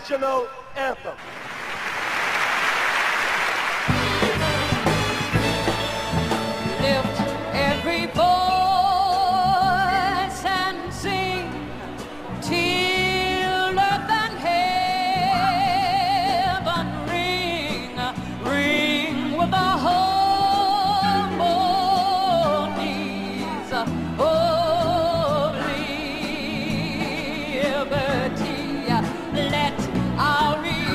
national anthem. Lift every voice and sing till earth and heaven ring, ring with the harmonies of liberty. Let our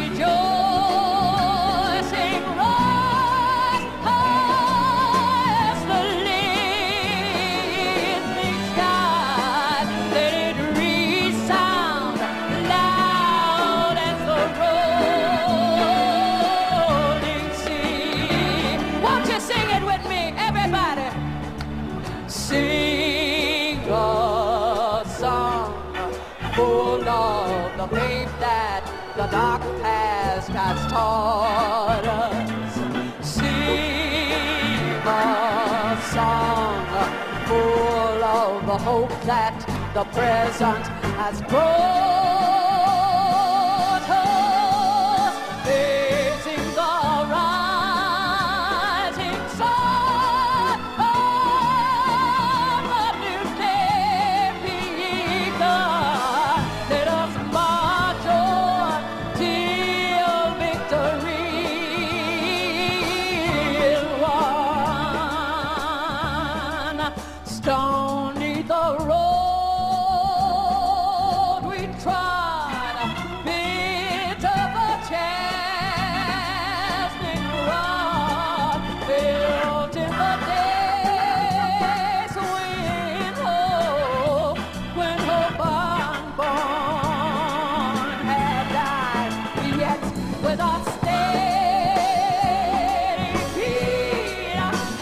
rejoicing rise high as the listening sky. Let it resound loud as the rolling sea. Won't you sing it with me, everybody? Sing a song full of the faith that the dark past has taught us. Sing a song full of the hope that the present has brought us. Facing the rising sun of a new day begun. Let us march on till victory is won. Stony the road we trod, bitter the chastening rod, built in the days when hope unborn had died. Yet with our steady feet,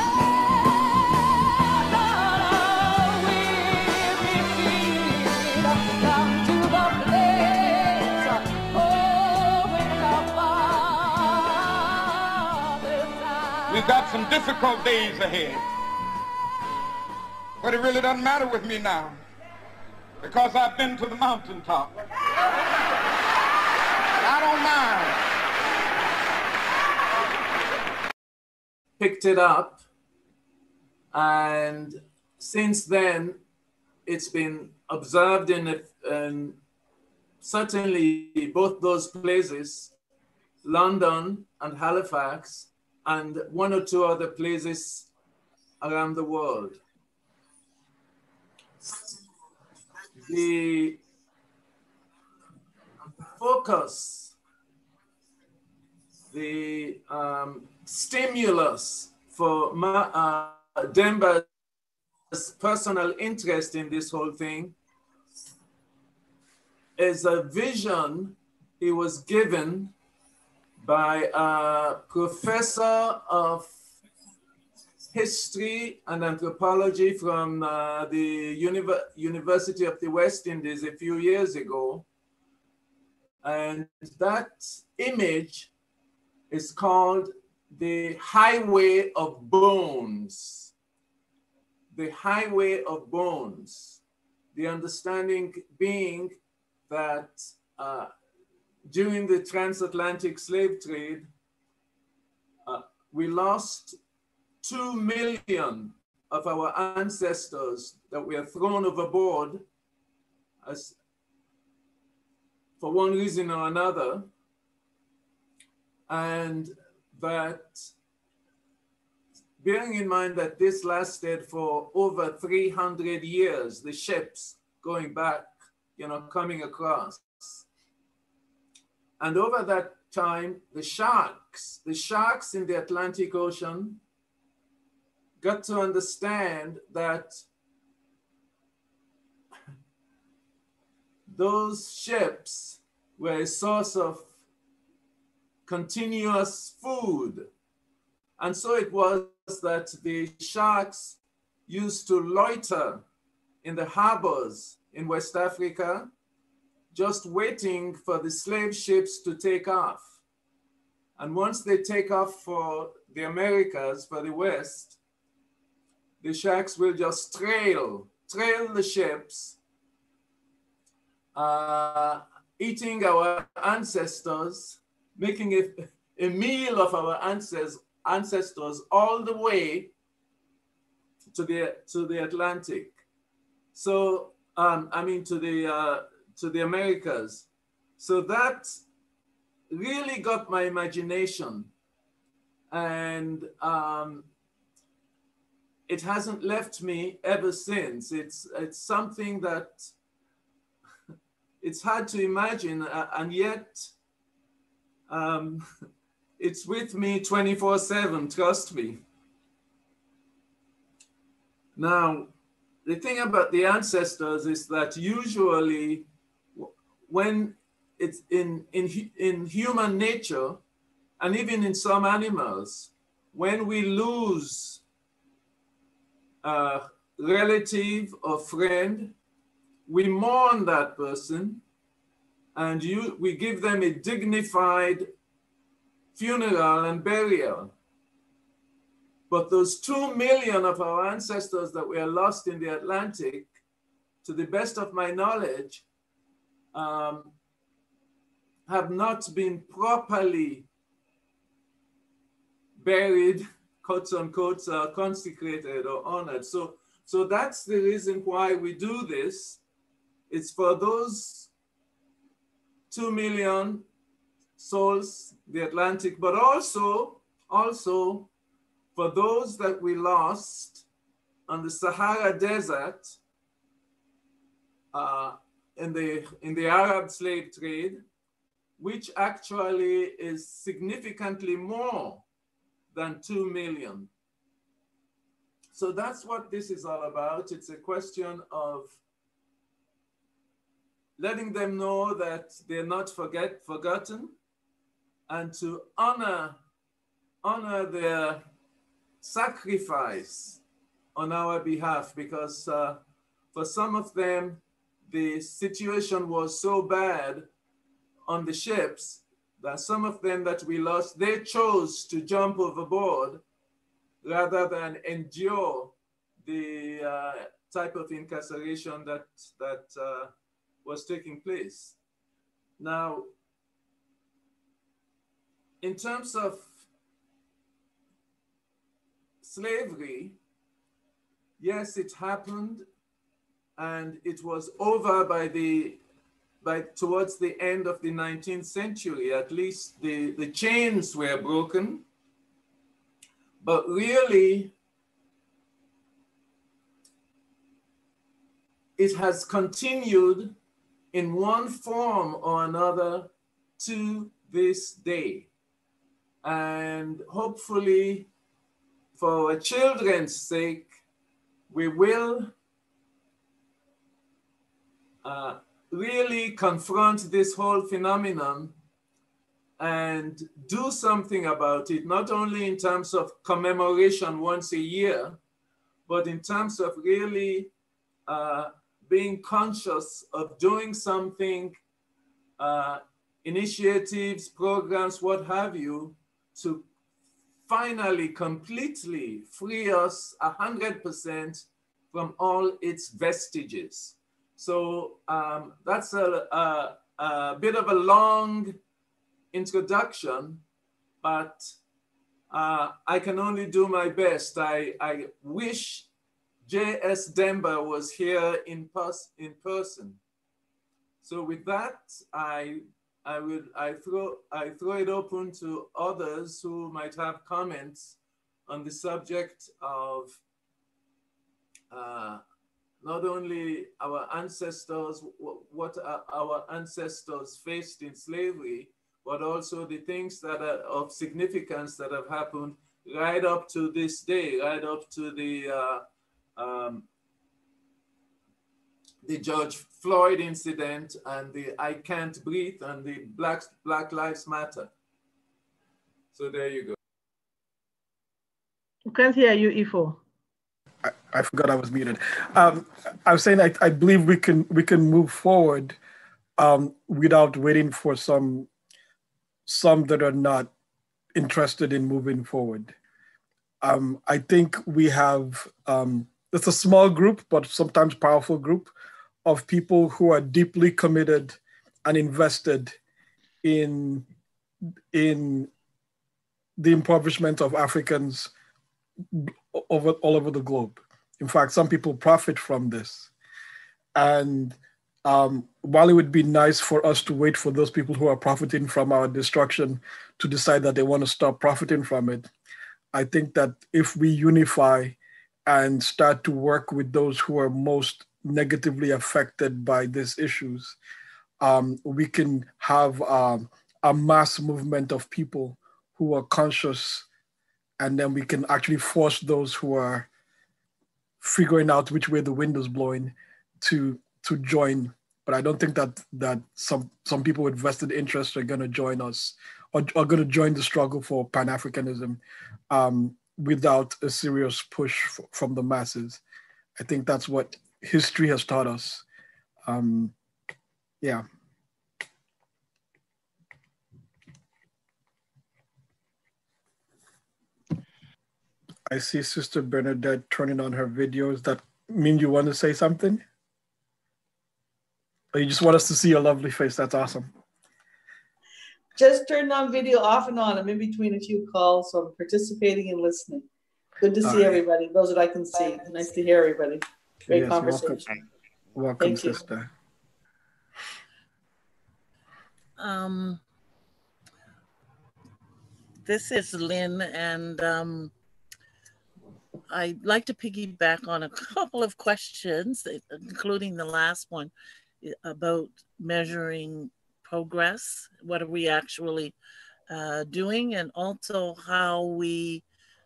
weary feet, down to the place, with our Father's eyes. We've got some difficult days ahead. But it really doesn't matter with me now, because I've been to the mountaintop. I don't mind. Picked it up, and since then it's been observed in certainly both those places, London and Halifax, and one or two other places around the world. The focus, the stimulus for Demba's personal interest in this whole thing is a vision he was given by a professor of history and anthropology from the University of the West Indies a few years ago. And that image is called the Highway of Bones. The Highway of Bones. The understanding being that during the transatlantic slave trade, we lost 2 million of our ancestors that were thrown overboard as for one reason or another, and that bearing in mind that this lasted for over 300 years, the ships going back, coming across. And over that time, the sharks in the Atlantic Ocean got to understand that those ships were a source of continuous food. And so it was that the sharks used to loiter in the harbors in West Africa, just waiting for the slave ships to take off. And once they take off for the Americas, for the West, the sharks will just trail the ships eating our ancestors, making a meal of our ancestors all the way to the Atlantic. So, I mean, to the Americas. So that really got my imagination, and it hasn't left me ever since. It's something that it's hard to imagine, and yet it's with me 24/7, trust me. Now, the thing about the ancestors is that usually when it's in human nature, and even in some animals, when we lose a relative or friend, we mourn that person, and we give them a dignified funeral and burial. But those 2 million of our ancestors that were lost in the Atlantic, to the best of my knowledge, have not been properly buried, quote unquote, consecrated or honored. So that's the reason why we do this. It's for those 2 million souls, the Atlantic, but also for those that we lost on the Sahara Desert in the Arab slave trade, which actually is significantly more than 2 million. So that's what this is all about. It's a question of letting them know that they're not forgotten, and to honor their sacrifice on our behalf, because for some of them, the situation was so bad on the ships that some of them that we lost, they chose to jump overboard rather than endure the type of incarceration that was taking place. Now, in terms of slavery, yes, it happened, and it was over towards the end of the 19th century. At least the chains were broken, but really it has continued in one form or another to this day. And hopefully, for our children's sake, we will really confront this whole phenomenon and do something about it, not only in terms of commemoration once a year, but in terms of really being conscious of doing something, initiatives, programs, what have you, to finally completely free us 100% from all its vestiges. So that's a bit of a long introduction, but I can only do my best. I wish J.S. Demba was here in person. So with that, I throw it open to others who might have comments on the subject of not only our ancestors, what our ancestors faced in slavery, but also the things that are of significance that have happened right up to this day, right up to the George Floyd incident and the I Can't Breathe and the Black Lives Matter. So there you go. We can't hear you, Ifo. I forgot I was muted. I was saying I believe we can move forward without waiting for some that are not interested in moving forward. I think we have it's a small group, but sometimes powerful group of people who are deeply committed and invested in the impoverishment of Africans all over the globe. In fact, some people profit from this. And while it would be nice for us to wait for those people who are profiting from our destruction to decide that they want to stop profiting from it, I think that if we unify and start to work with those who are most negatively affected by these issues, we can have a mass movement of people who are conscious, and then we can actually force those who are figuring out which way the wind is blowing to join. But I don't think that some people with vested interests are going to join us or are going to join the struggle for Pan-Africanism without a serious push from the masses. I think that's what history has taught us. Yeah. I see Sister Bernadett turning on her videos. That mean you want to say something? Or you just want us to see your lovely face? That's awesome. Just turned on video off and on. I'm in between a few calls, so I'm participating and listening. Good to see everybody, those that I can see. Nice to hear everybody. Great conversation. Welcome, sister. This is Lynn, and I'd like to piggyback on a couple of questions, including the last one about measuring progress. What are we actually doing, and also how we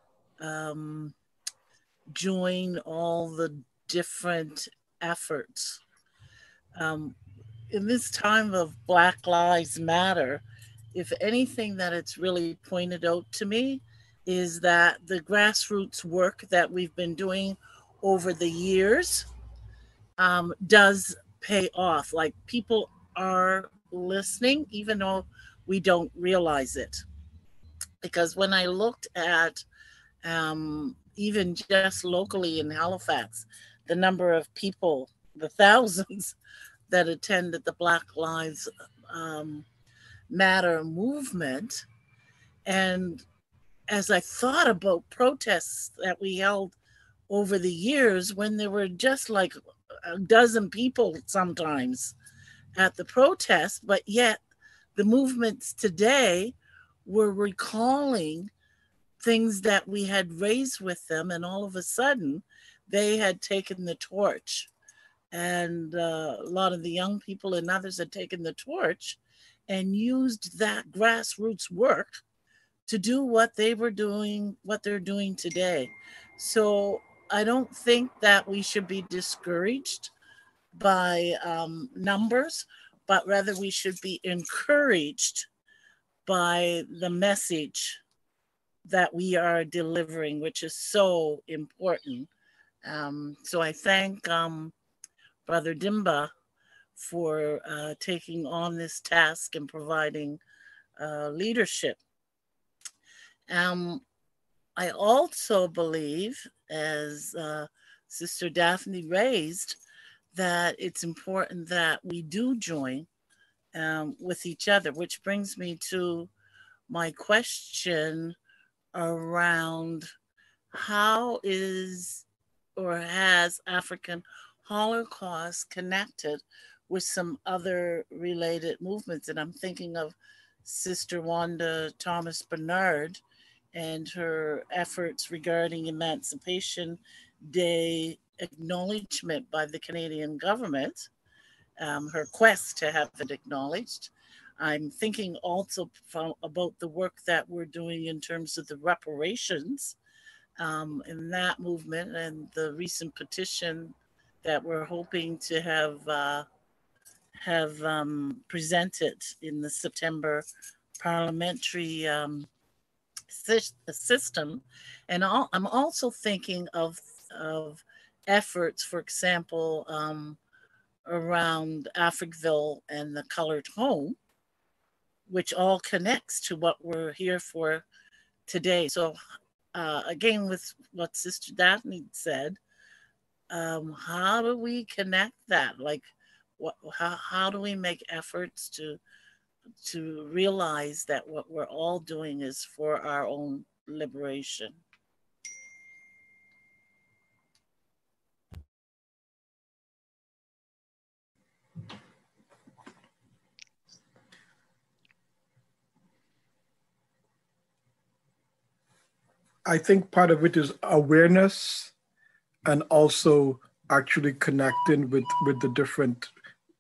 join all the different efforts. In this time of Black Lives Matter, if anything that it's really pointed out to me is that the grassroots work that we've been doing over the years does pay off. Like, people are listening, even though we don't realize it. Because when I looked at even just locally in Halifax, the number of people, the thousands that attended the Black Lives Matter movement, and as I thought about protests that we held over the years, when there were just like a dozen people sometimes at the protest, but yet the movements today were recalling things that we had raised with them, and all of a sudden they had taken the torch. And a lot of the young people and others had taken the torch and used that grassroots work to do what they were doing, what they're doing today. So I don't think that we should be discouraged by numbers, but rather we should be encouraged by the message that we are delivering, which is so important. So I thank Brother Dimba for taking on this task and providing leadership. I also believe, as Sister Daphne raised, that it's important that we do join with each other, which brings me to my question around how is or has African Holocaust connected with some other related movements. And I'm thinking of Sister Wanda Thomas Bernard and her efforts regarding Emancipation Day acknowledgement by the Canadian government, her quest to have it acknowledged. I'm thinking also about the work that we're doing in terms of the reparations in that movement, and the recent petition that we're hoping to have presented in the September parliamentary system. And I'm also thinking of efforts, for example, around AfricVille and the colored home, which all connects to what we're here for today. So again, with what Sister Daphne said, how do we connect that? Like, how do we make efforts to realize that what we're all doing is for our own liberation? I think part of it is awareness, and also actually connecting with the different,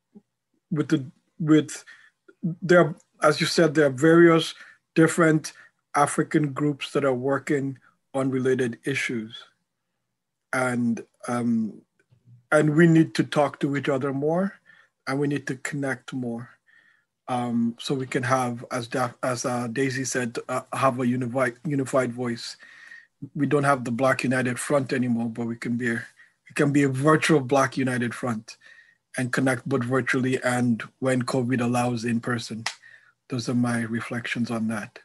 with there, as you said, there are various different African groups that are working on related issues, and we need to talk to each other more, and we need to connect more, so we can have, as Daisy said, have a unified voice. We don't have the Black United Front anymore, but we can be a virtual Black United Front and connect both virtually and, when COVID allows, in person. Those are my reflections on that.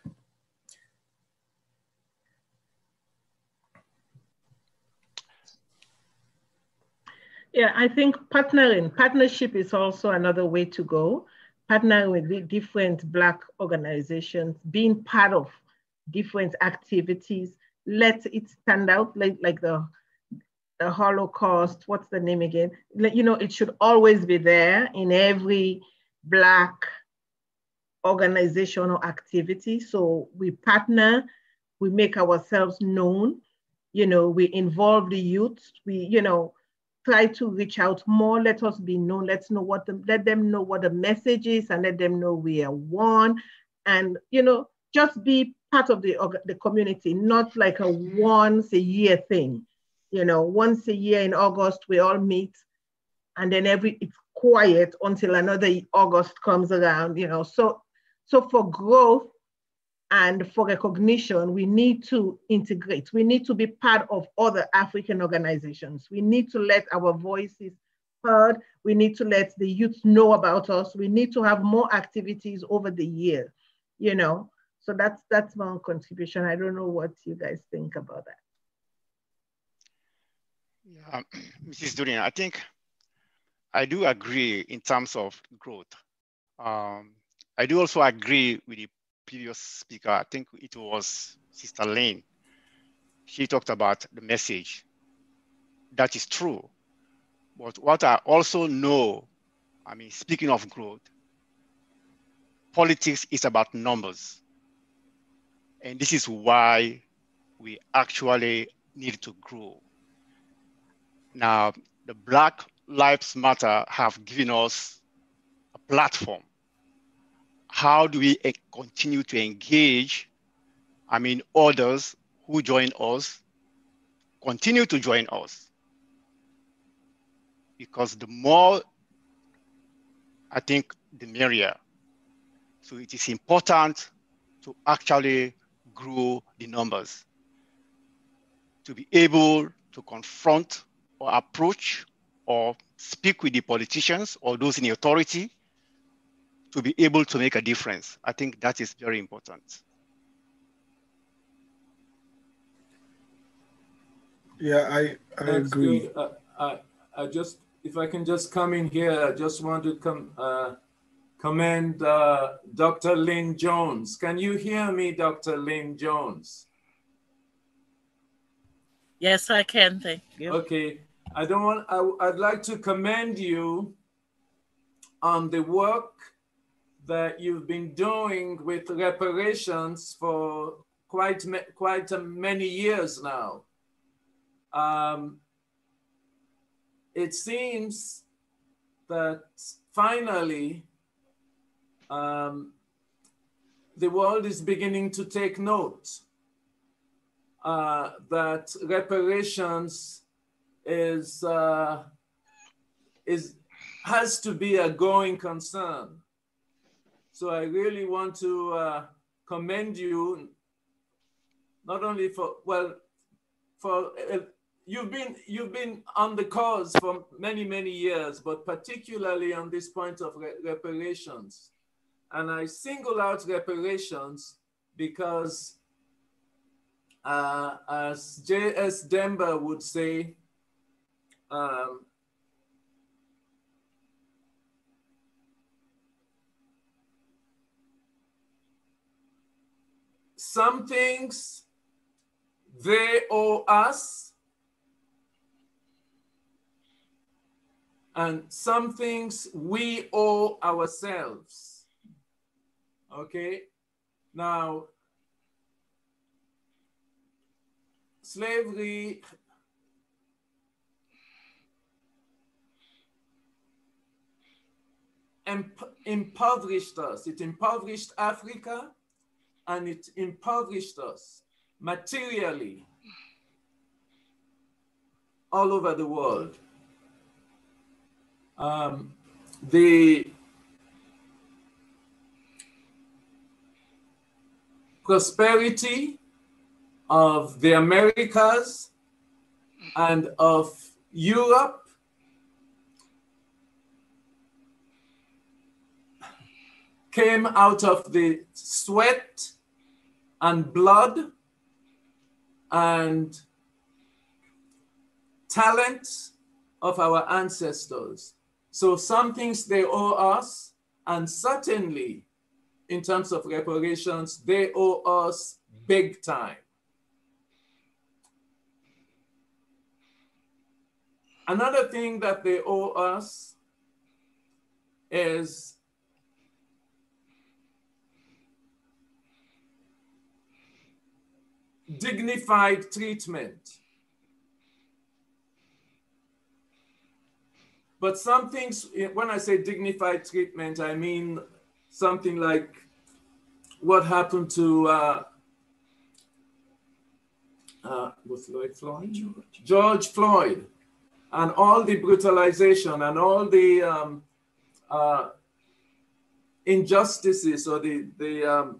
Yeah, I think partnership is also another way to go. Partnering with the different Black organizations, being part of different activities, let it stand out, like the Holocaust, what's the name again? You know, it should always be there in every Black organization or activity. So we partner, we make ourselves known, you know, we involve the youth, we, you know, try to reach out more, let us be known, let them know what the message is, and let them know we are one. And, you know, just be part of the community, not like a once a year thing. You know, once a year in August, we all meet, and then it's quiet until another August comes around, you know. So for growth and for recognition, we need to integrate. We need to be part of other African organizations. We need to let our voices heard. We need to let the youth know about us. We need to have more activities over the year, you know. So that's my own contribution. I don't know what you guys think about that. Yeah, Mrs. Durian, I think I do agree in terms of growth. I do also agree with the previous speaker. I think it was Sister Lynn. She talked about the message. That is true. But what I also know, I mean, speaking of growth, politics is about numbers. And this is why we actually need to grow. Now, the Black Lives Matter have given us a platform. How do we continue to engage, I mean, others who join us, continue to join us? Because the more, I think, the merrier. So it is important to actually grow the numbers, to be able to confront or approach or speak with the politicians or those in the authority, to be able to make a difference. I think that is very important. Yeah, I agree. I just, if I can just come in here, I just want to commend Dr. Lynn Jones. Can you hear me, Dr. Lynn Jones? Yes, I can, thank you. Okay, I'd like to commend you on the work that you've been doing with reparations for quite many years now. It seems that finally the world is beginning to take note that reparations has to be a going concern. So I really want to commend you, not only for, well, for you've been on the cause for many, many years, but particularly on this point of reparations. And I single out reparations because as J.S. Demba would say, some things they owe us, and some things we owe ourselves. Okay? Now, slavery impoverished us. It impoverished Africa, and it impoverished us materially all over the world. The prosperity of the Americas and of Europe came out of the sweat and blood and talent of our ancestors. So some things they owe us, and certainly in terms of reparations, they owe us big time. Another thing that they owe us is dignified treatment. But some things, when I say dignified treatment, I mean something like what happened to George Floyd, and all the brutalization and all the injustices, or the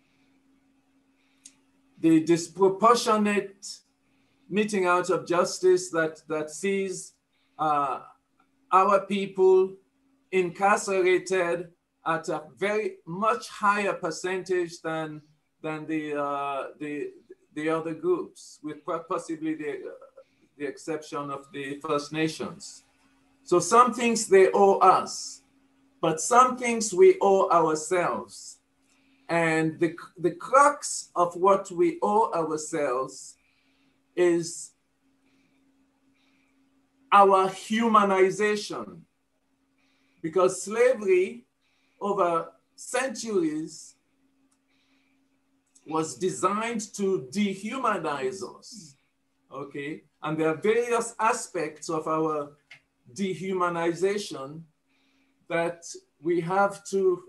disproportionate meting out of justice that sees our people incarcerated at a very much higher percentage than the other groups, with possibly the exception of the First Nations. So some things they owe us, but some things we owe ourselves. And the crux of what we owe ourselves is our humanization. Because slavery over centuries was designed to dehumanize us, okay? And there are various aspects of our dehumanization that we have to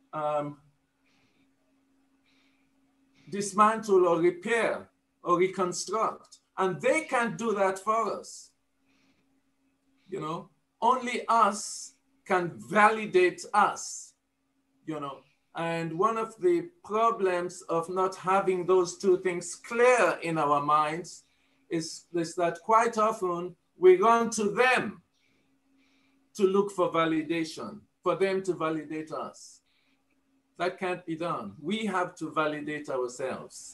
dismantle or repair or reconstruct. And they can't do that for us. You know, only us can validate us, you know. And one of the problems of not having those two things clear in our minds is that quite often we run to them to look for validation, for them to validate us. That can't be done. We have to validate ourselves.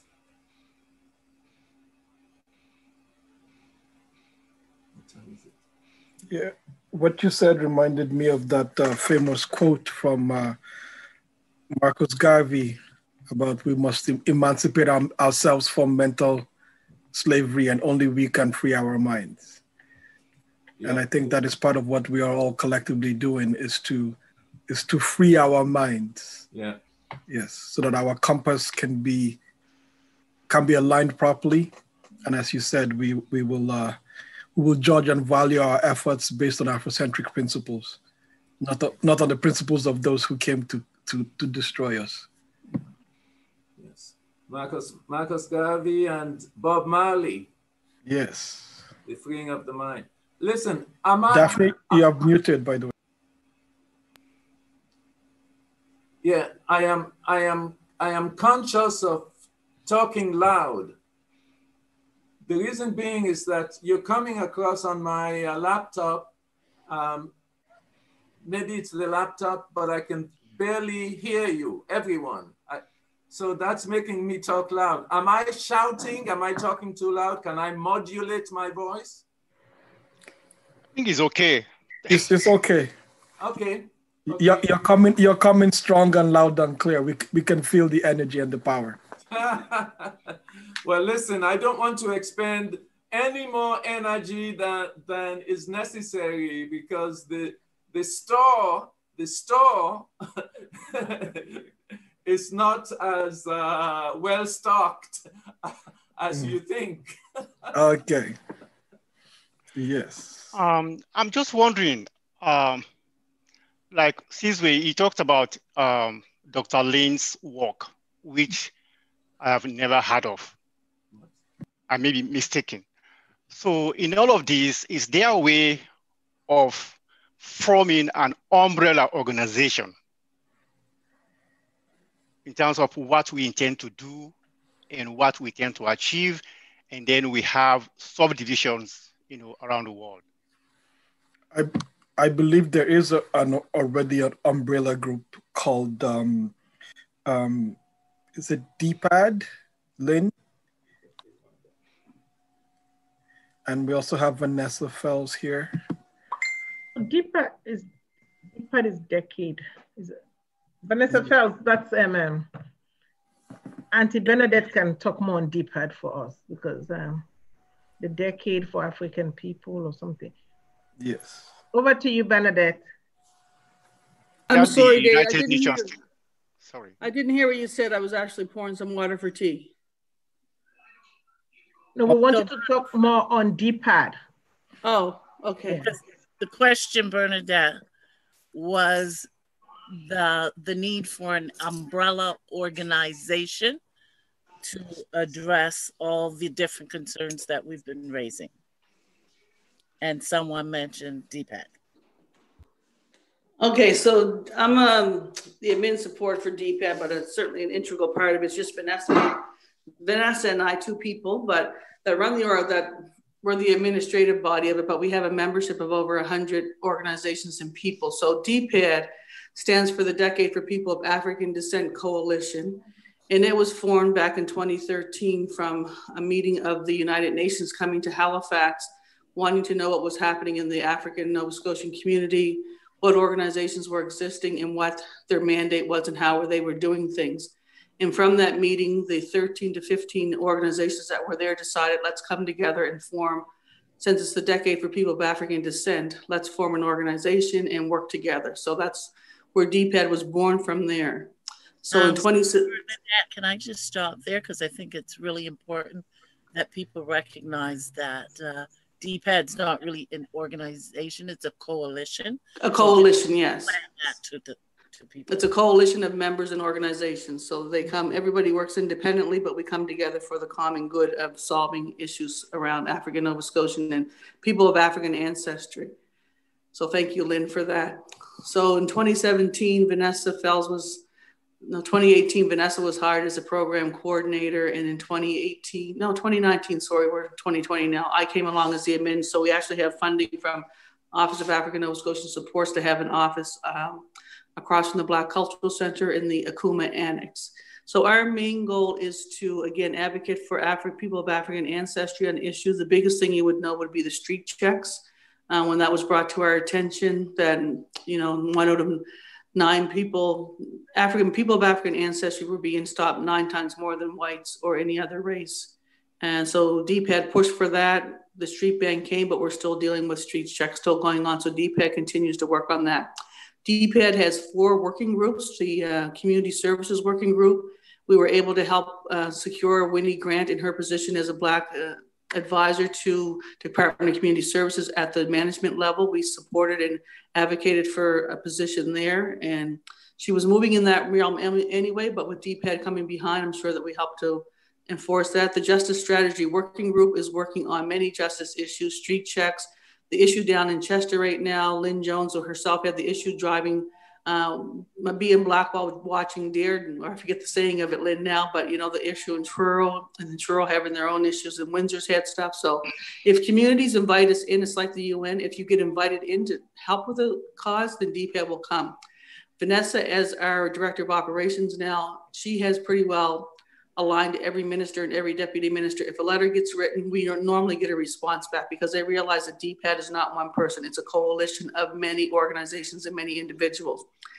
What time is it? Yeah, what you said reminded me of that famous quote from Marcus Garvey about we must emancipate ourselves from mental slavery, and only we can free our minds. Yeah. And I think that is part of what we are all collectively doing, is to free our minds. Yeah. Yes, so that our compass can be aligned properly, and as you said, we will judge and value our efforts based on Afrocentric principles, not on the principles of those who came to destroy us. Yes, Marcus Garvey and Bob Marley. Yes, the freeing of the mind. Listen, Daphne, you are muted, by the way. Yeah, I am conscious of talking loud. The reason being is that you're coming across on my laptop. Maybe it's the laptop, but I can barely hear you, everyone. So that's making me talk loud. Am I shouting? Am I talking too loud? Can I modulate my voice? I think it's okay. It's okay. Okay. You're coming strong and loud and clear. We can feel the energy and the power. Well, listen, I don't want to expend any more energy than is necessary, because the store is not as well stocked as you think. Okay. Yes. I'm just wondering, like Sizwe, he talked about Dr. Lynn's work, which I have never heard of. I may be mistaken. So in all of this, is there a way of forming an umbrella organization in terms of what we intend to do and what we intend to achieve, and then we have subdivisions, around the world? I believe there is already an umbrella group called is it DPAD, Lynn? And we also have Vanessa Fells here. DPAD is Decade. Is it? Vanessa Fells, that's Auntie Bernadett can talk more on DPAD for us, because the Decade for African People or something. Yes. Over to you, Bernadett. I'm sorry, Dave. Sorry. I didn't hear what you said. I was actually pouring some water for tea. No, we wanted to talk more on DPAD. Oh, okay. The question, Bernadett, was the need for an umbrella organization to address all the different concerns that we've been raising. And someone mentioned DPAD. Okay, so I'm the admin support for DPAD, but it's certainly an integral part of it. It's just Vanessa and I, two people, but that run the org, that we're the administrative body of it, but we have a membership of over 100 organizations and people. So DPAD stands for the Decade for People of African Descent Coalition. And it was formed back in 2013 from a meeting of the United Nations coming to Halifax, wanting to know what was happening in the African Nova Scotian community, what organizations were existing and what their mandate was and how they were doing things. And from that meeting, the 13 to 15 organizations that were there decided, let's come together and form, since it's the Decade for People of African Descent, let's form an organization and work together. So that's where DPAD was born from there. So in 20... Can I just stop there? Because I think it's really important that people recognize that DPAD's not really an organization, it's a coalition. A coalition, yes. To people. It's a coalition of members and organizations. So they come, everybody works independently, but we come together for the common good of solving issues around African Nova Scotian and people of African ancestry. So thank you, Lynn, for that. So in 2017, 2018, Vanessa was hired as a program coordinator. And in 2019, sorry, we're 2020 now, I came along as the admin. So we actually have funding from Office of African Nova Scotian Supports to have an office across from the Black Cultural Center in the Akuma Annex. So our main goal is to, again, advocate for people of African ancestry on issues. The biggest thing you would know would be the street checks. When that was brought to our attention, then, one out of 9 people, people of African ancestry were being stopped 9 times more than whites or any other race. And so DPAD pushed for that. The street ban came, but we're still dealing with street checks still going on. So DPAD continues to work on that. DPAD has 4 working groups, the Community Services Working Group. We were able to help secure Winnie Grant in her position as a Black advisor to Department of Community Services at the management level. We supported and advocated for a position there. And she was moving in that realm anyway, but with DPAD coming behind, I'm sure that we helped to enforce that. The Justice Strategy Working Group is working on many justice issues, street checks. The issue down in Chester right now, Lynn Jones or herself had the issue driving, being Black while watching deer. I forget the saying of it, Lynn, now, but the issue in Truro, and the Truro having their own issues, and Windsor's had stuff. So if communities invite us in, it's like the UN. If you get invited in to help with a cause, then DPAD will come. Vanessa, as our Director of Operations now, she has pretty well aligned to every minister and every deputy minister. If a letter gets written, we don't normally get a response back because they realize that DPAD is not one person. It's a coalition of many organizations and many individuals.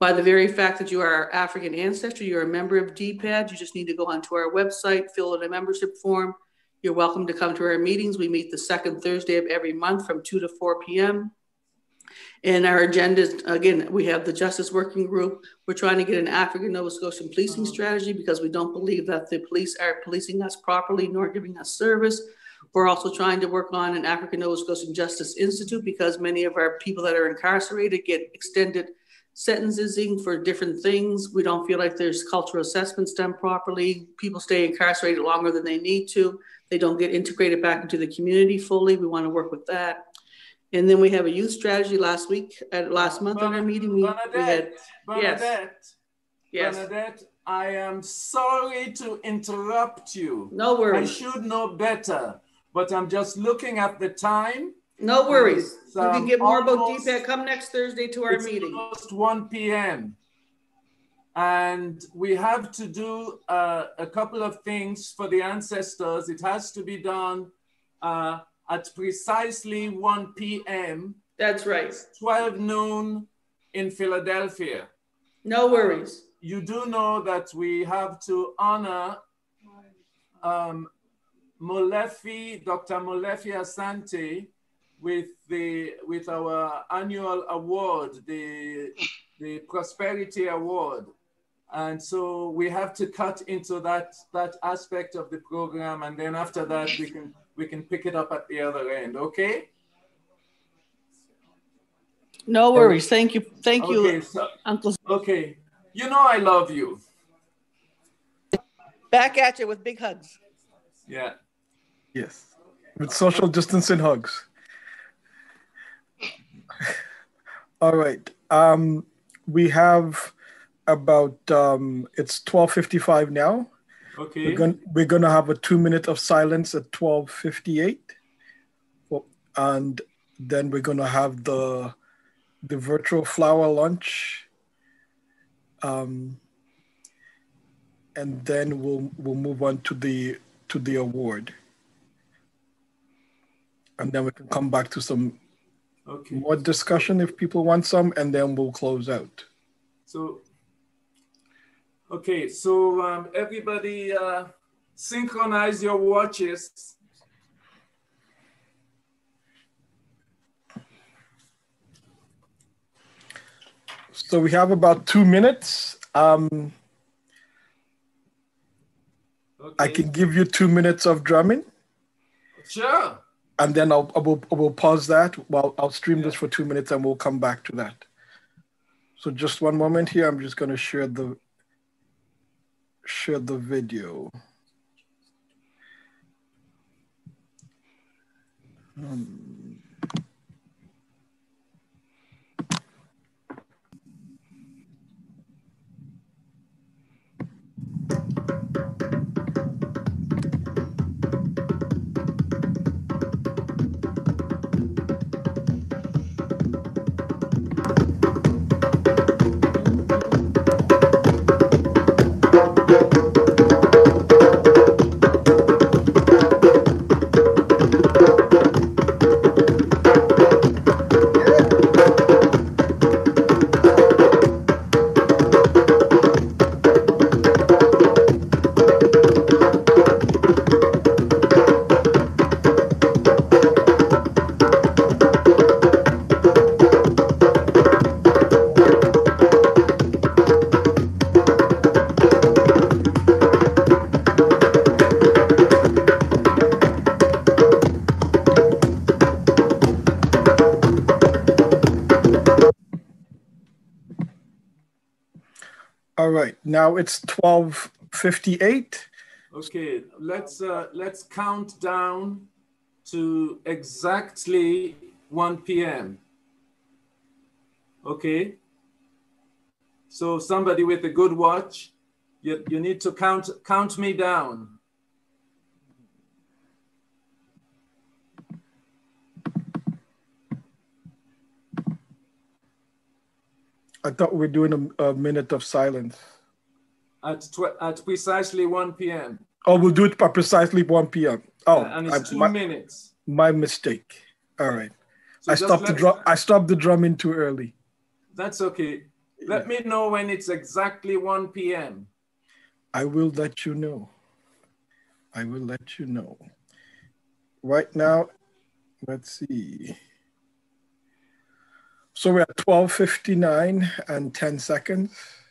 By the very fact that you are our African ancestor, you're a member of DPAD, you just need to go onto our website, fill in a membership form. You're welcome to come to our meetings. We meet the second Thursday of every month from 2 to 4 p.m. And our agenda, again, we have the Justice Working Group. We're trying to get an African Nova Scotian policing strategy because we don't believe that the police are policing us properly nor giving us service. We're also trying to work on an African Nova Scotian Justice Institute because many of our people that are incarcerated get extended sentencing for different things. We don't feel like there's cultural assessments done properly. People stay incarcerated longer than they need to. They don't get integrated back into the community fully. We want to work with that. And then we have a youth strategy last month in our meeting. Bernadett, yes. Bernadett, I am sorry to interrupt you. No worries. I should know better, but I'm just looking at the time. No worries. You can get more about DPAD. Come next Thursday to our meeting. It's almost 1 p.m. And we have to do a couple of things for the ancestors. It has to be done at precisely 1 p.m. That's right. 12 noon in Philadelphia. No worries. You do know that we have to honor Dr Molefi Asante with our annual award, the Prosperity Award. And so we have to cut into that aspect of the program, and then after that we can pick it up at the other end, okay? No worries. Thank you, Uncle. Okay, you know I love you. Back at you with big hugs. Yeah. Yes, with social distancing hugs. All right. We have about it's 12:55 now. Okay. We're gonna have a 2 minute of silence at 12:58, and then we're gonna have the virtual flower lunch, and then we'll move on to the award, and then we can come back to some more discussion if people want some, and then we'll close out. So everybody synchronize your watches. So we have about 2 minutes. I can give you 2 minutes of drumming. Sure. And then I will pause that while I'll stream this for 2 minutes, and we'll come back to that. So just one moment here. I'm just going to share the video. All right, now it's 12:58. Okay, let's count down to exactly 1 p.m. Okay, so somebody with a good watch, you need to count me down. I thought we were doing a minute of silence. At precisely 1 p.m. Oh, we'll do it at precisely 1 p.m. Oh, and it's 2 minutes. My mistake. All right. So I stopped the drumming too early. That's okay. Let me know when it's exactly 1 p.m. I will let you know. I will let you know. Right now, let's see. So we're at 12:59 and 10 seconds.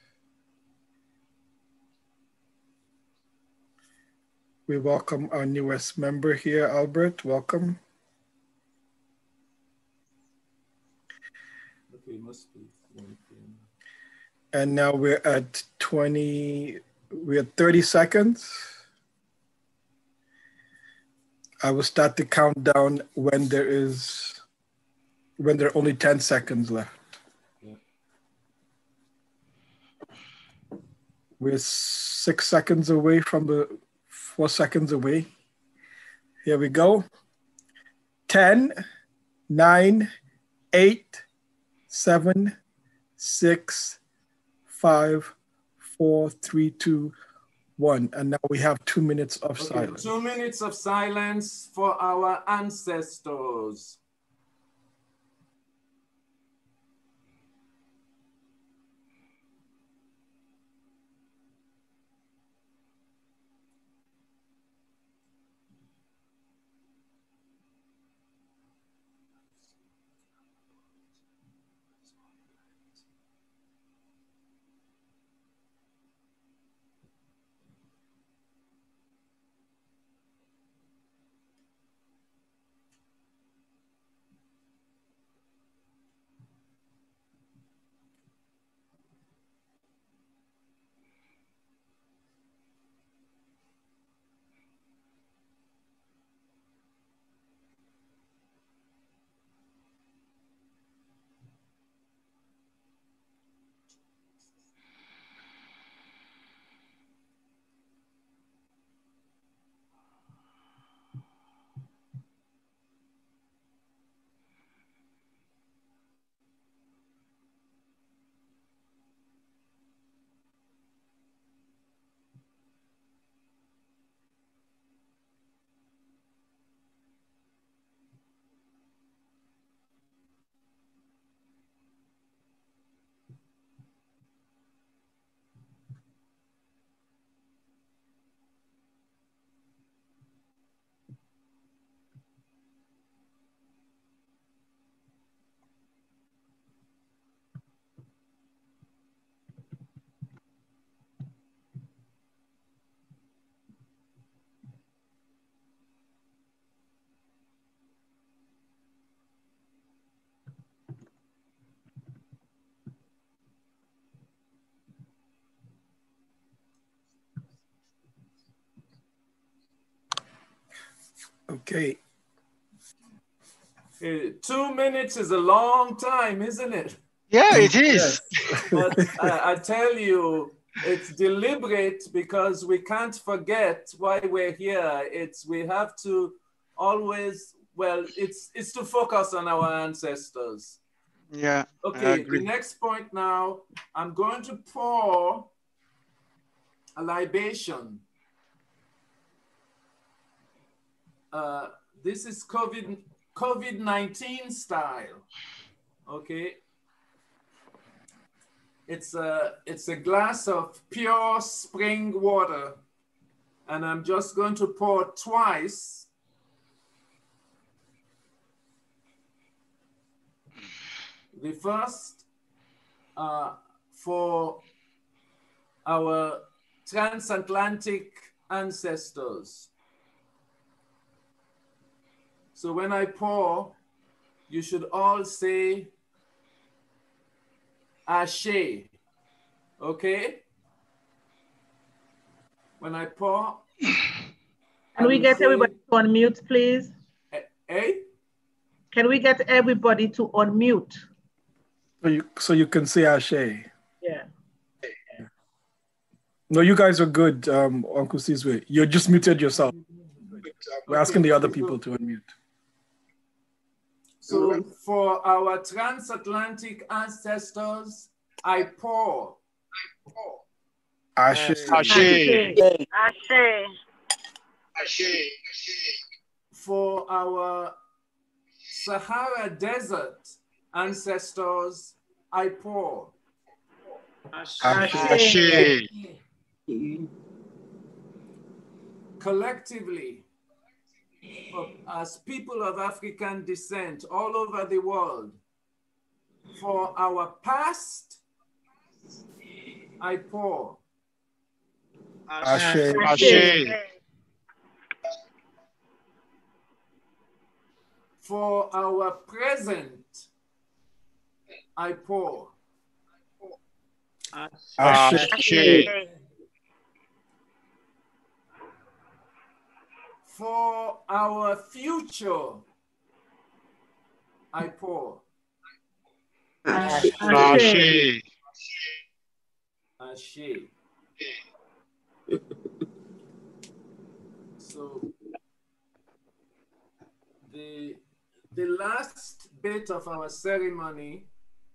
We welcome our newest member here, Albert. Welcome. Okay, must be 1 p.m. And now we're at 30 seconds. I will start the countdown when there are only 10 seconds left. Yeah. We're 6 seconds away from 4 seconds away. Here we go. 10, 9, 8, 7, 6, 5, 4, 3, 2, 1. And now we have 2 minutes of silence. 2 minutes of silence for our ancestors. Okay. 2 minutes is a long time, isn't it? Yeah, it is. Yes. But I tell you, it's deliberate because we can't forget why we're here. We have to always, it's to focus on our ancestors. Yeah. Okay, the next point now, I'm going to pour a libation. This is COVID-19 style, okay? It's a glass of pure spring water, and I'm just going to pour twice. The first for our transatlantic ancestors. So when I pour, you should all say Ashe, okay? When I pour. Can we get everybody to unmute, please? Eh? Can we get everybody to unmute? So you can say Ashe. Yeah. No, you guys are good, Uncle Sizwe. You just muted yourself. We're asking the other people to unmute. So for our transatlantic ancestors, I pour. Ashe. Ashe. Ashe. Ashe. For our Sahara Desert ancestors, I pour. Ashe. Collectively, as people of African descent all over the world, for our past, I pour. Ashe. Ashe. For our present, I pour. Ashe. For our future, I pour. Ashe. Ashe. So the last bit of our ceremony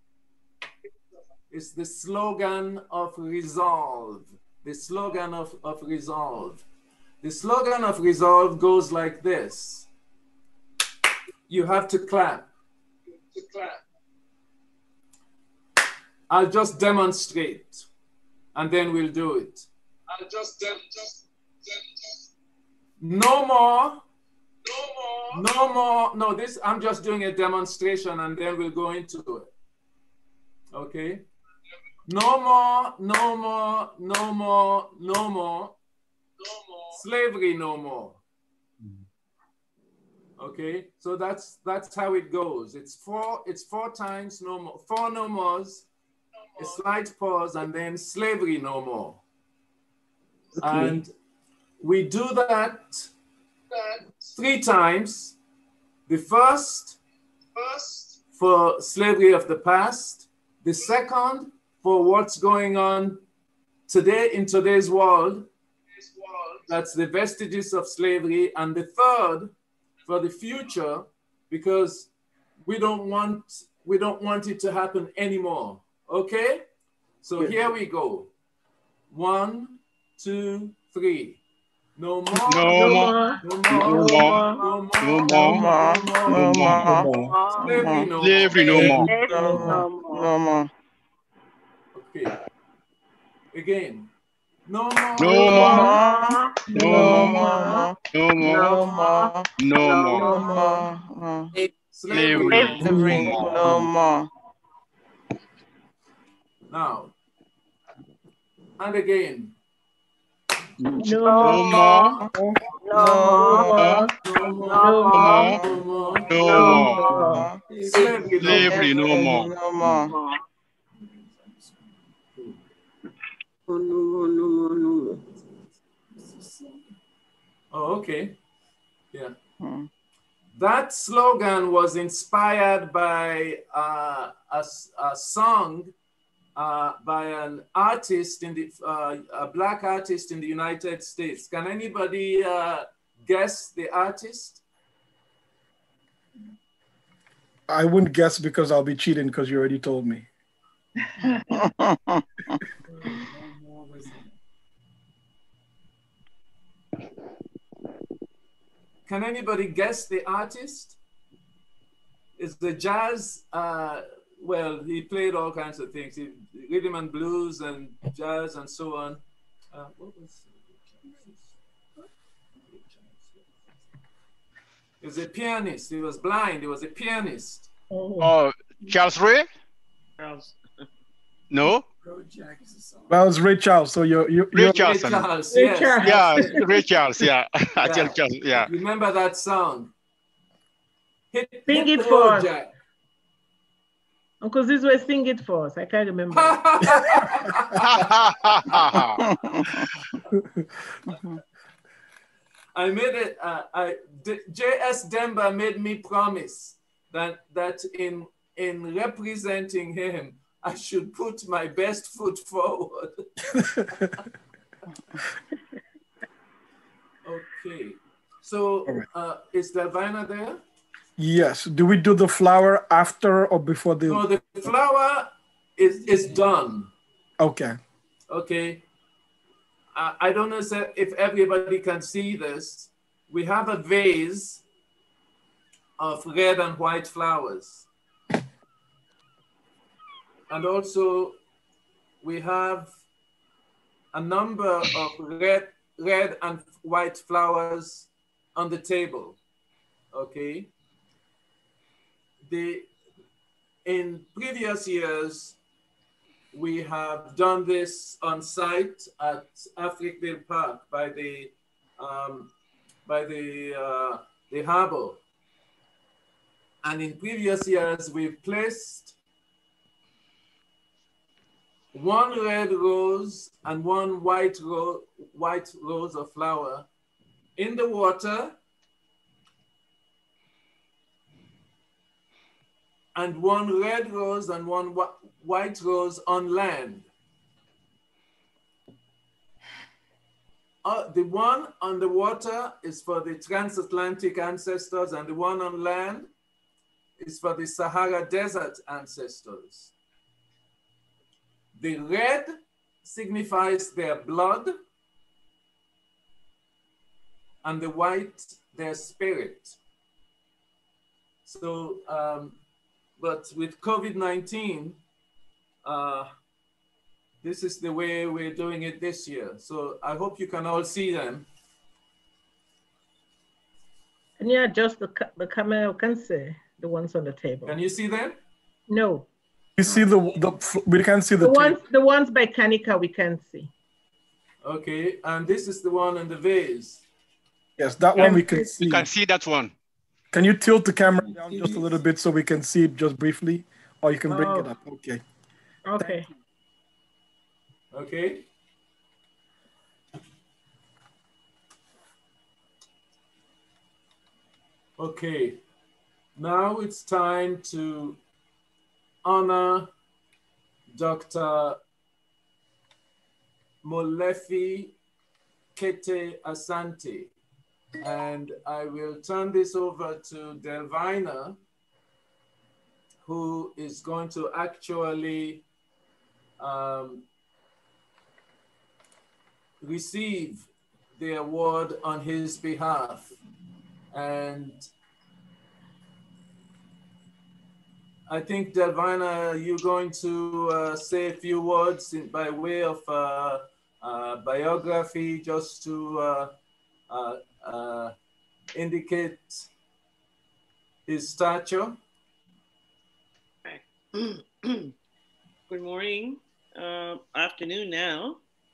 is the slogan of resolve. The slogan of resolve. The slogan of resolve goes like this. You have to clap. I'll just demonstrate and then we'll do it. No more. No, this, I'm just doing a demonstration and then we'll go into it. Okay? No more. Slavery no more. Okay, so that's how it goes. It's four times no more, 4 no mores, a slight pause, and then slavery no more. Okay. And we do that 3 times. The first for slavery of the past, the second for what's going on today in today's world, that's the vestiges of slavery, and the third for the future, because we don't want it to happen anymore. Okay? So here we go. 1, 2, 3. No more. No more. Slavery no more. Okay. Again. No more. Slavery no more. Now, and again. No more. Slavery no more. No. Oh, okay. Yeah. That slogan was inspired by a song by an artist in the a Black artist in the United States. Can anybody guess the artist? I wouldn't guess because I'll be cheating because you already told me. Can anybody guess the artist? Is the jazz, well, he played all kinds of things, rhythm and blues and jazz and so on. What was he was a pianist. He was blind. He was a pianist. Oh, Charles Ray? No? Well, it's Ray Charles. So you're Ray Charles. Ray Charles, Ray yes. Charles. Yeah, Ray Charles. Yeah. Yeah. Remember that song? Sing it for us. Uncle Sizwe, sing it for us. I can't remember. I made it. J.S. Demba made me promise that in representing him, I should put my best foot forward. Okay. So is Delvina there? Yes. Do we do the flower after or before the? No, the flower is done. Okay. Okay. I don't know if everybody can see this. We have a vase of red and white flowers. And also we have a number of red and white flowers on the table, okay? In previous years, we have done this on site at AfricVille Park by the harbor. And in previous years, we've placed one red rose and one white rose of flower in the water, and one red rose and one white rose on land. The one on the water is for the transatlantic ancestors, and the one on land is for the Sahara Desert ancestors. The red signifies their blood, and the white, their spirit. So, but with COVID-19, this is the way we're doing it this year. So I hope you can all see them. Can you adjust the camera? Can see the ones on the table. Can you see them? No. You see we can see the ones by Kanika we can see. Okay, and this is the one in the vase. Yes, that one we can see. You can see that one. Can you tilt the camera down just a little bit so we can see it just briefly? Or you can bring it up. Okay. Okay. Okay. Okay. Now it's time to honor Dr. Molefi Kete Asante. And I will turn this over to Delvina, who is going to actually receive the award on his behalf. And I think, Delvina, you're going to say a few words by way of biography, just to indicate his stature. Good morning, afternoon now.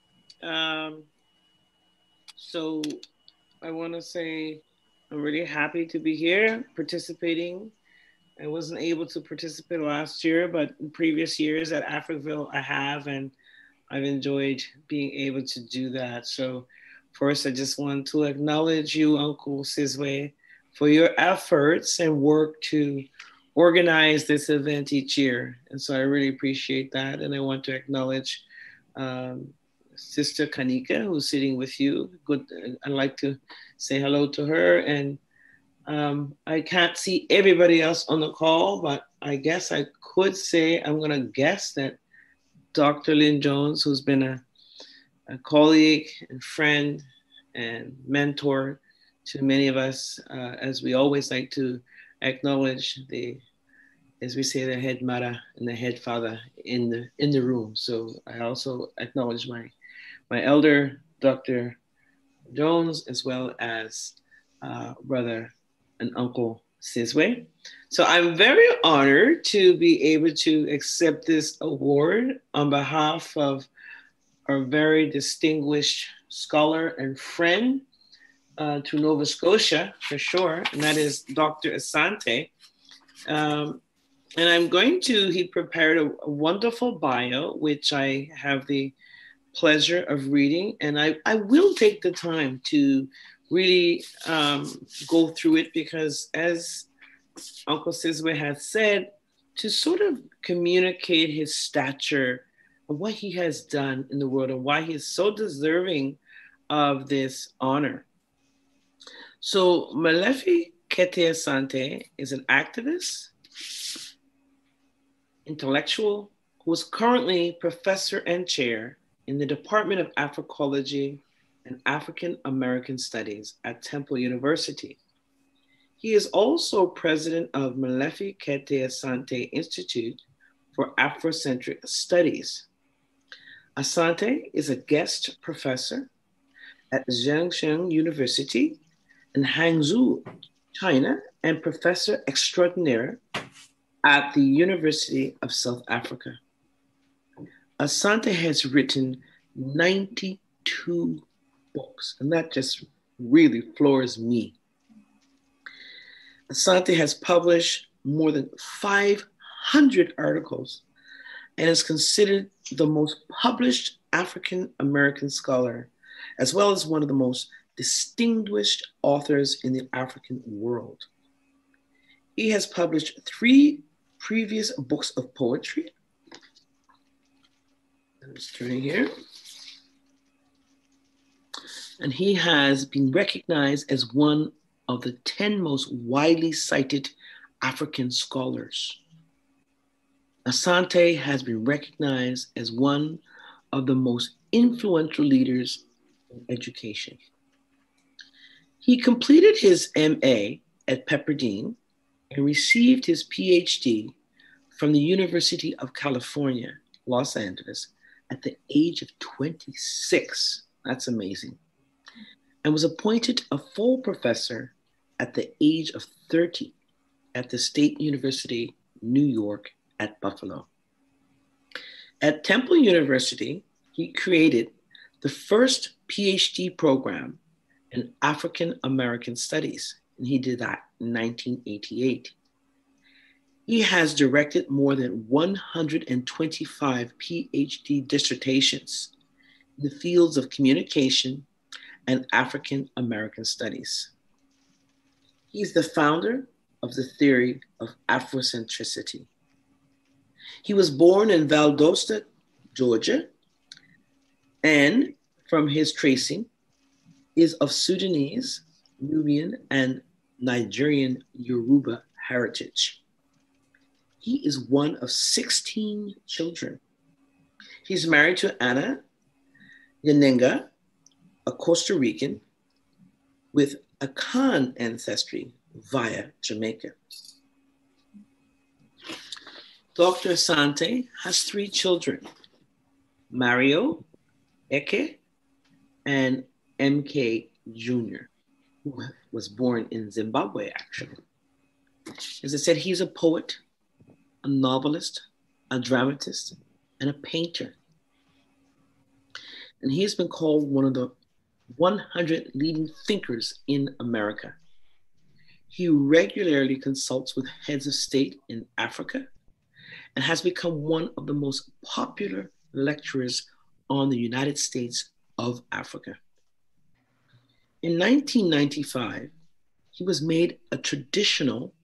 So I want to say I'm really happy to be here participating. I wasn't able to participate last year, but in previous years at AfricVille I have, and I've enjoyed being able to do that. So first, I just want to acknowledge you, Uncle Sizwe, for your efforts and work to organize this event each year. And so I really appreciate that. And I want to acknowledge Sister Kanika, who's sitting with you. Good. I'd like to say hello to her. And I can't see everybody else on the call, but I guess I could say, I'm gonna guess that Dr. Lynn Jones, who's been a colleague and friend and mentor to many of us, as we always like to acknowledge as we say, the head mother and the head father in the room. So I also acknowledge my elder, Dr. Jones, as well as brother and Uncle Sizwe. So I'm very honored to be able to accept this award on behalf of our very distinguished scholar and friend to Nova Scotia, for sure, and that is Dr. Asante. And I'm going to, he prepared a wonderful bio, which I have the pleasure of reading, and I will take the time to really go through it, because as Uncle Sizwe has said, to sort of communicate his stature and what he has done in the world and why he is so deserving of this honor. So Molefi Kete Asante is an activist, intellectual, who is currently professor and chair in the Department of Africology and African American Studies at Temple University. He is also president of Molefi Kete Asante Institute for Afrocentric Studies. Asante is a guest professor at Zhejiang University in Hangzhou, China, and professor extraordinaire at the University of South Africa. Asante has written 92 books, and that just really floors me. Asante has published more than 500 articles and is considered the most published African American scholar, as well as one of the most distinguished authors in the African world. He has published 3 previous books of poetry. I'm just turning here. And he has been recognized as one of the 10 most widely cited African scholars. Asante has been recognized as one of the most influential leaders in education. He completed his MA at Pepperdine and received his PhD from the University of California, Los Angeles, at the age of 26. That's amazing. And was appointed a full professor at the age of 30 at the State University, New York at Buffalo. At Temple University, he created the first PhD program in African American Studies, and he did that in 1988. He has directed more than 125 PhD dissertations in the fields of communication and African American Studies. He's the founder of the theory of Afrocentricity. He was born in Valdosta, Georgia, and from his tracing is of Sudanese, Nubian, and Nigerian Yoruba heritage. He is one of 16 children. He's married to Anna Yanenga, a Costa Rican with a Khan ancestry via Jamaica. Dr. Asante has 3 children, Mario, Eke, and MK Jr., who was born in Zimbabwe, actually. As I said, he's a poet, a novelist, a dramatist, and a painter. And he has been called one of the 100 leading thinkers in America. He regularly consults with heads of state in Africa and has become one of the most popular lecturers on the United States of Africa. In 1995, he was made a traditional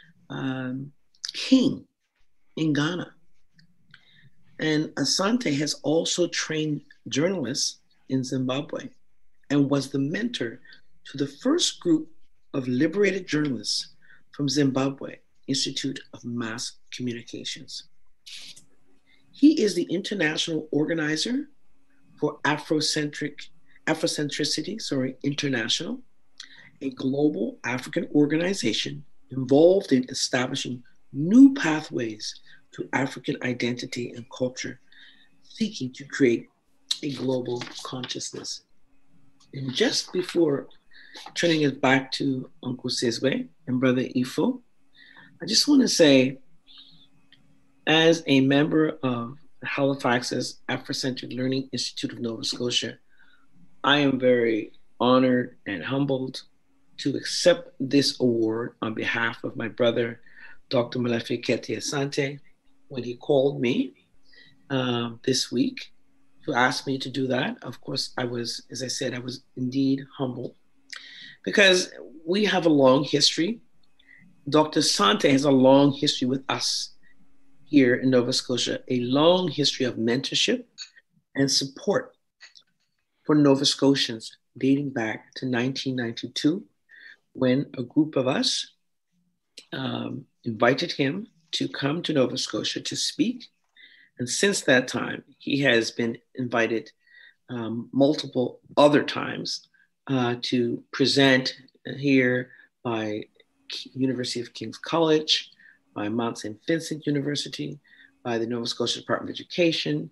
king in Ghana. And Asante has also trained journalists in Zimbabwe and was the mentor to the first group of liberated journalists from Zimbabwe Institute of Mass Communications. He is the international organizer for Afrocentricity International, a global African organization involved in establishing new pathways to African identity and culture, seeking to create a global consciousness. And just before turning it back to Uncle Sizwe and Brother Ifo, I just want to say, as a member of Halifax's Afrocentric Learning Institute of Nova Scotia, I am very honored and humbled to accept this award on behalf of my brother, Dr. Molefi Kete Asante, when he called me this week to ask me to do that. Of course, I was, as I said, I was indeed humbled because we have a long history. Dr. Asante has a long history with us here in Nova Scotia, a long history of mentorship and support for Nova Scotians dating back to 1992, when a group of us invited him to come to Nova Scotia to speak. And since that time, he has been invited multiple other times to present here by University of King's College, by Mount St. Vincent University, by the Nova Scotia Department of Education,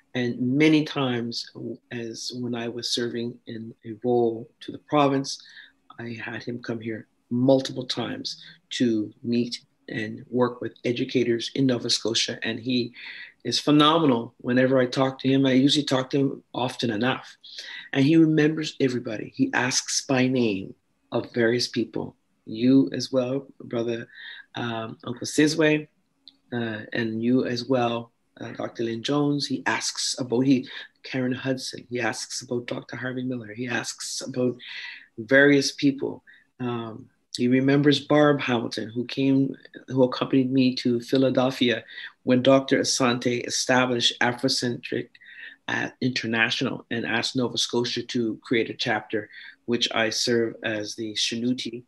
And many times, as when I was serving in a role to the province, I had him come here multiple times to meet and work with educators in Nova Scotia. And he is phenomenal. Whenever I talk to him, I usually talk to him often enough. And he remembers everybody. He asks by name of various people. You as well, Brother Uncle Sizwe, and you as well, Dr. Lynn Jones. He asks about Karen Hudson. He asks about Dr. Harvey Miller. He asks about various people. He remembers Barb Hamilton, who accompanied me to Philadelphia when Dr. Asante established Afrocentric International and asked Nova Scotia to create a chapter, which I serve as the Shanuti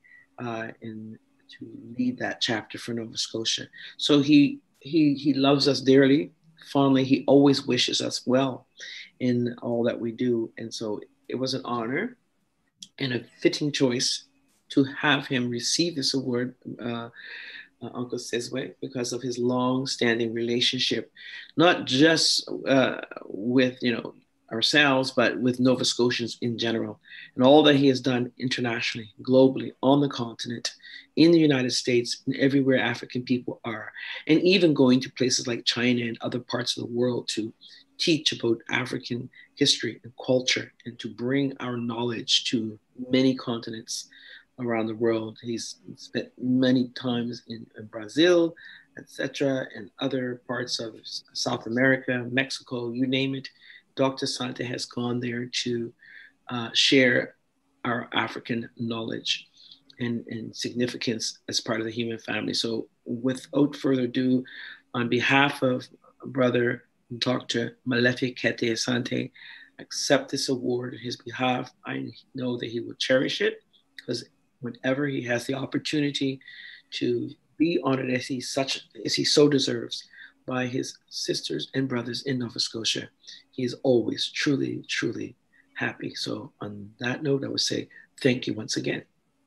to lead that chapter for Nova Scotia. So he loves us dearly, fondly. He always wishes us well in all that we do. And so it was an honor and a fitting choice to have him receive this award, Uncle Sizwe, because of his long-standing relationship, not just with ourselves, but with Nova Scotians in general, and all that he has done internationally, globally, on the continent, in the United States, and everywhere African people are, and even going to places like China and other parts of the world to teach about African history and culture and to bring our knowledge to many continents around the world. He's spent many times in Brazil, etc., and other parts of South America, Mexico, you name it. Dr. Asante has gone there to share our African knowledge and significance as part of the human family. So without further ado, on behalf of Brother Dr. Molefi Kete Asante, accept this award on his behalf. I know that he will cherish it, because whenever he has the opportunity to be honored as he so deserves by his sisters and brothers in Nova Scotia, he is always truly, truly happy. So on that note, I would say thank you once again.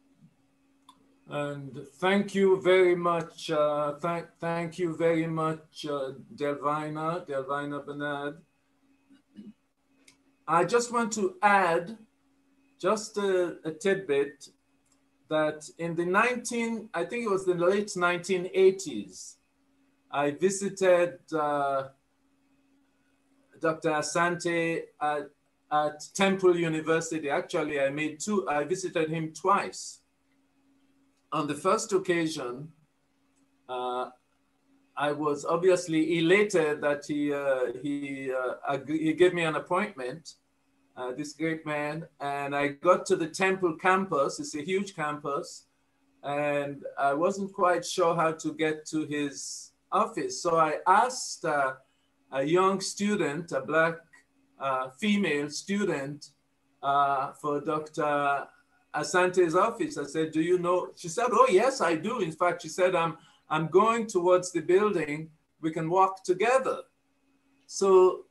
And thank you very much. Thank you very much, Delvina Bernadett. I just want to add just a tidbit that in the I think it was the late 1980s, I visited Dr. Asante at Temple University. Actually, I visited him twice. On the first occasion, I was obviously elated that he gave me an appointment, this great man, and I got to the Temple campus. It's a huge campus, and I wasn't quite sure how to get to his office. So I asked a young student, a Black female student, for Dr. Asante's office. I said, do you know? She said, oh, yes, I do. In fact, she said, I'm going towards the building. We can walk together. So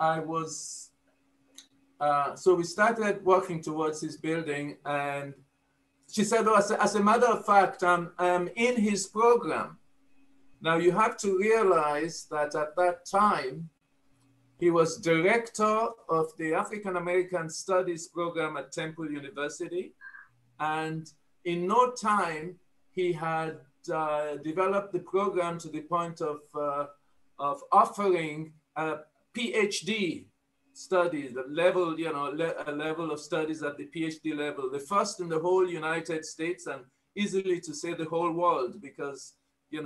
so we started walking towards his building, and she said, oh, as a matter of fact, I'm in his program. Now you have to realize that at that time, he was director of the African American Studies program at Temple University. And in no time, he had developed the program to the point of offering a PhD studies, the level, a level of studies at the PhD level, the first in the whole United States, and easily to say the whole world, because,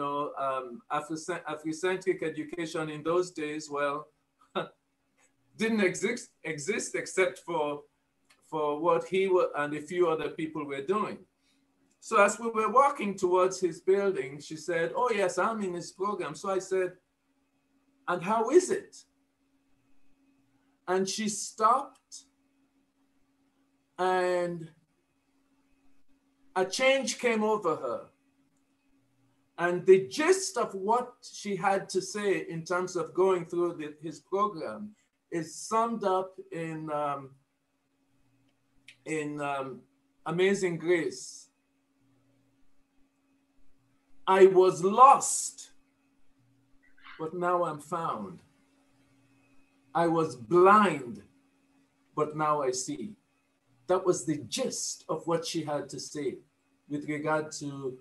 Afrocentric education in those days, well, didn't exist except for what he and a few other people were doing. So as we were walking towards his building, she said, oh yes, I'm in his program. So I said, and how is it? And she stopped, and a change came over her. And the gist of what she had to say in terms of going through his program is summed up in Amazing Grace. I was lost, but now I'm found. I was blind, but now I see. That was the gist of what she had to say with regard to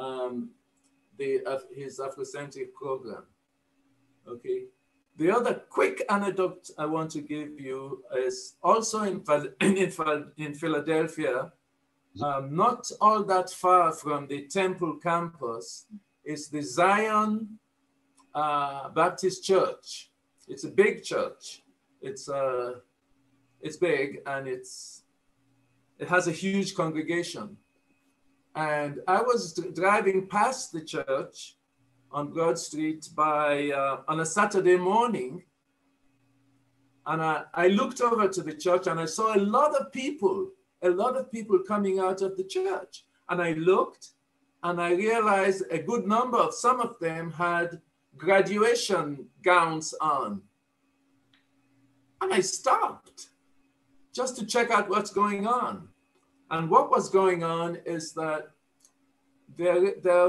his Afrocentric program. Okay. The other quick anecdote I want to give you is also in Philadelphia, not all that far from the Temple campus, is the Zion Baptist Church. It's a big church. It's big, and it has a huge congregation. And I was driving past the church on Broad Street on a Saturday morning, and I looked over to the church and I saw a lot of people coming out of the church. And I looked and I realized a good number of some of them had graduation gowns on. And I stopped just to check out what's going on. And what was going on is that there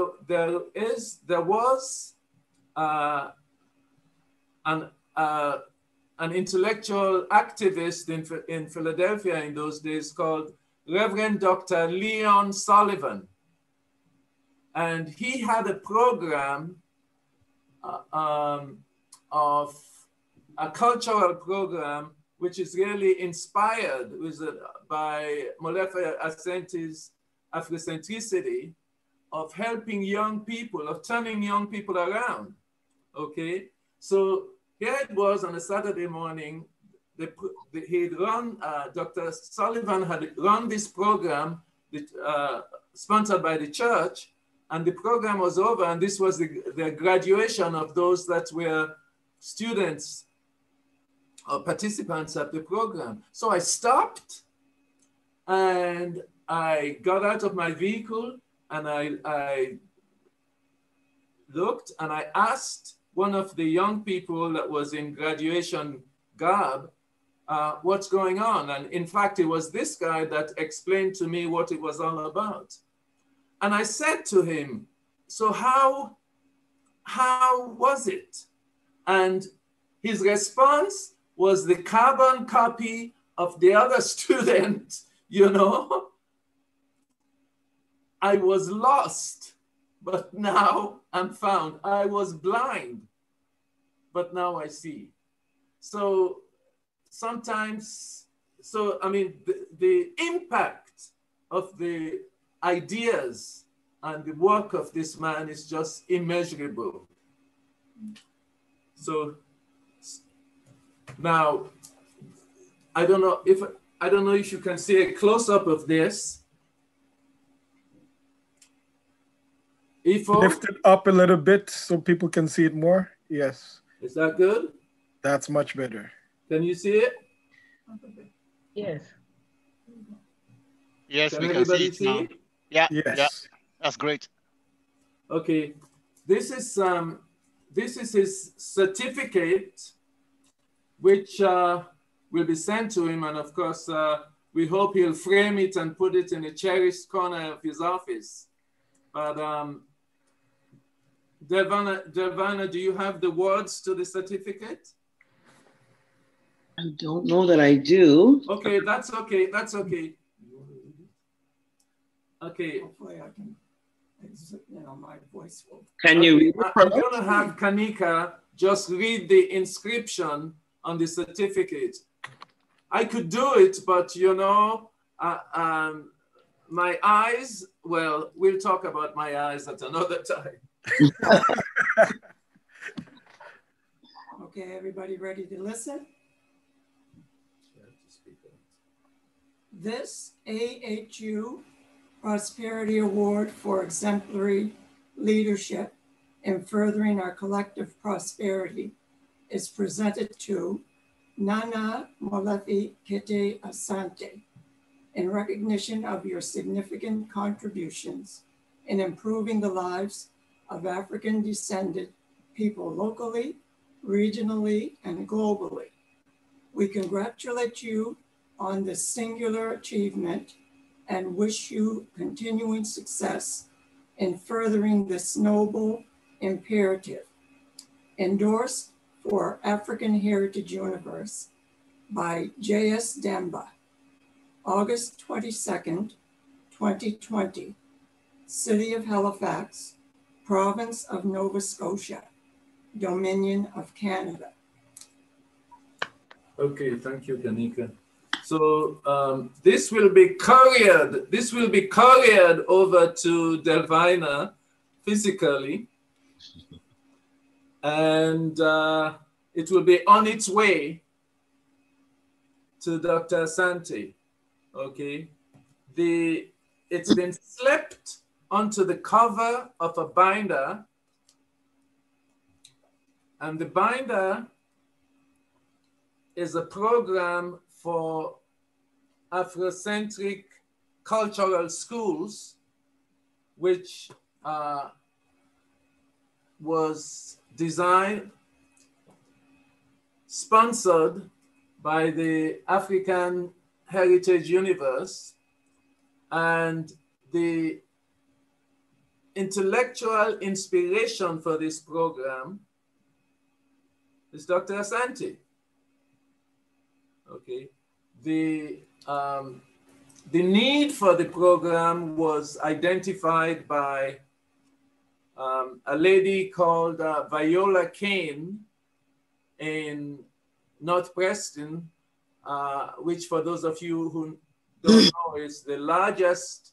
was an intellectual activist in Philadelphia in those days called Reverend Dr. Leon Sullivan. And he had a program of a cultural program which is really inspired by Molefi Asante's Afrocentricity, of helping young people, of turning young people around, okay? So here it was on a Saturday morning, Dr. Sullivan had run this program sponsored by the church, and the program was over, and this was the graduation of those that were students or participants of the program. So I stopped and I got out of my vehicle and I looked and I asked one of the young people that was in graduation garb, what's going on? And in fact, it was this guy that explained to me what it was all about. And I said to him, so how was it? And his response was the carbon copy of the other student, you know? I was lost, but now I'm found. I was blind, but now I see. So sometimes, I mean, the impact of the ideas and the work of this man is just immeasurable. So now, I don't know if you can see a close-up of this. Ifo? Lift it up a little bit so people can see it more. Yes. Is that good? That's much better. Can you see it? Yes. Yes, can we can see it now. Yeah, yes. Yeah, that's great. Okay, this is his certificate, which will be sent to him, and of course, we hope he'll frame it and put it in a cherished corner of his office. But Devana, do you have the words to the certificate? I don't know that I do. Okay, that's okay. That's okay. Okay. Hopefully I can, my voice will. Can you read it? I'm going to have Kanika just read the inscription on the certificate. I could do it, but my eyes, well, we'll talk about my eyes at another time. Okay, everybody ready to listen? This AHU Prosperity Award for exemplary leadership in furthering our collective prosperity is presented to Dr Molefi Kete Asante in recognition of your significant contributions in improving the lives of African-descended people locally, regionally, and globally. We congratulate you on this singular achievement and wish you continuing success in furthering this noble imperative. Endorsed for African Heritage Universe by J.S. Demba, August 22nd, 2020, City of Halifax, Province of Nova Scotia, Dominion of Canada. Okay, thank you, Kanika. So this will be couriered over to Delvina physically, and it will be on its way to Dr. Asante. Okay, it's been slipped onto the cover of a binder, and the binder is a program for Afrocentric cultural schools, which was designed, sponsored by the African Heritage Universe, and the intellectual inspiration for this program is Dr. Asante. Okay, the need for the program was identified by a lady called Viola Kane in North Preston, which for those of you who don't know is the largest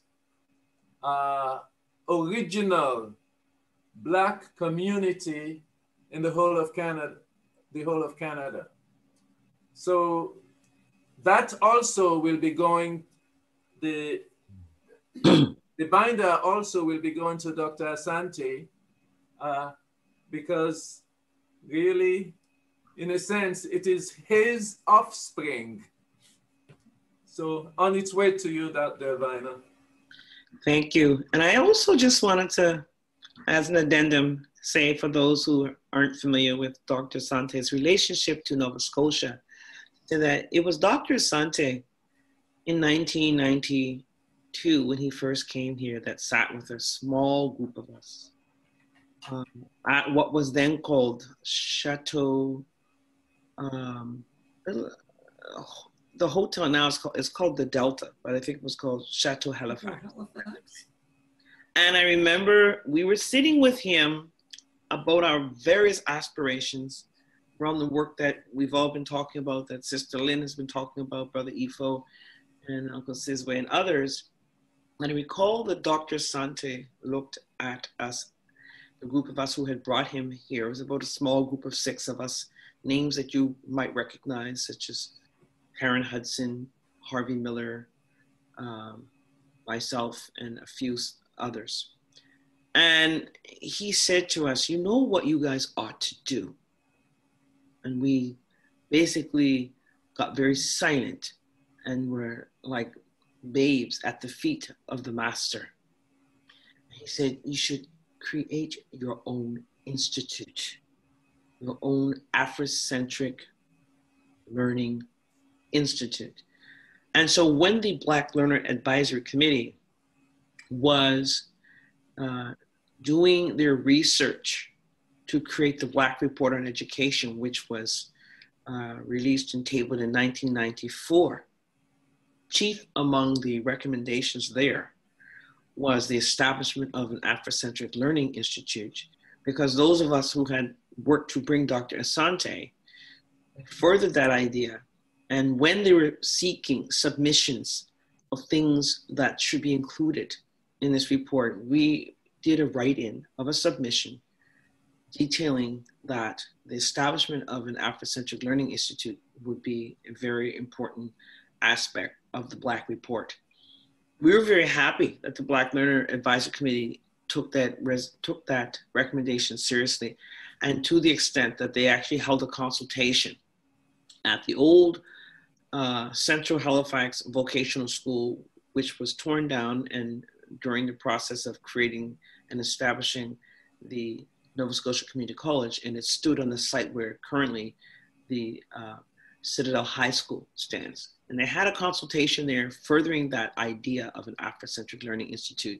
original Black community in the whole of Canada. So that also will be going, the binder also will be going to Dr. Asante, because really, in a sense, it is his offspring. So on its way to you, Dr. Delvina. Thank you. And I also just wanted to, as an addendum, say for those who aren't familiar with Dr. Asante's relationship to Nova Scotia, that it was Dr. Asante in 1992 when he first came here that sat with a small group of us at what was then called Chateau, the hotel now is called the Delta, but I think it was called Chateau Halifax. And I remember we were sitting with him about our various aspirations around the work that we've all been talking about, that Sister Lynn has been talking about, Brother Ifo and Uncle Sizwe and others. And I recall that Dr. Asante looked at us, the group of us who had brought him here. It was about a small group of 6 of us, names that you might recognize, such as Karen Hudson, Harvey Miller, myself, and a few others. And he said to us, you know what you guys ought to do? And we basically got very silent and were like babes at the feet of the master. He said, you should create your own institute, your own Afrocentric Learning Institute. And so when the Black Learner Advisory Committee was doing their research to create the Black Report on Education, which was released and tabled in 1994. Chief among the recommendations there was the establishment of an Afrocentric Learning Institute, because those of us who had worked to bring Dr. Asante furthered that idea. And when they were seeking submissions of things that should be included in this report, we did a write-in of a submission detailing that the establishment of an Afrocentric Learning Institute would be a very important aspect of the Black Report. We were very happy that the Black Learner Advisory Committee took that recommendation seriously, and to the extent that they actually held a consultation at the old Central Halifax Vocational School, which was torn down, and during the process of creating and establishing the Nova Scotia Community College, and it stood on the site where currently the Citadel High School stands. And they had a consultation there furthering that idea of an Afrocentric Learning Institute.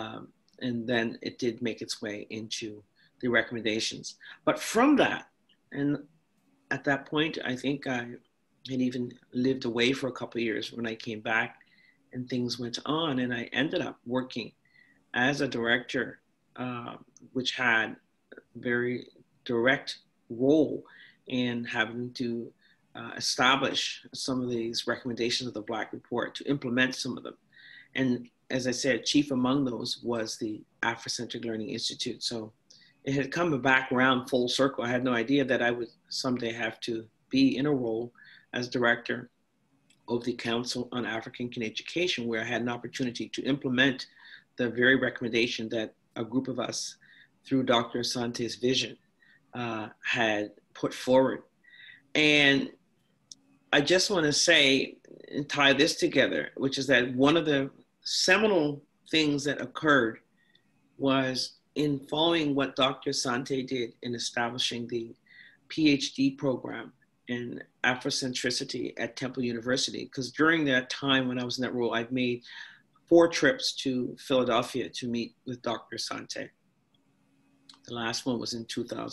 And then it did make its way into the recommendations. But from that, And at that point, I think I had even lived away for a couple of years when I came back, and things went on, and I ended up working as a director, which had a very direct role in having to establish some of these recommendations of the Black Report, to implement some of them. And as I said, chief among those was the Afrocentric Learning Institute. So it had come back around full circle. I had no idea that I would someday have to be in a role as director of the Council on African Canadian Education, where I had an opportunity to implement the very recommendation that a group of us, through Dr. Asante's vision, had put forward. And I just want to say and tie this together, which is that one of the seminal things that occurred was in following what Dr. Asante did in establishing the PhD program in Afrocentricity at Temple University. Because during that time when I was in that role, I've made 4 trips to Philadelphia to meet with Dr. Asante. The last one was in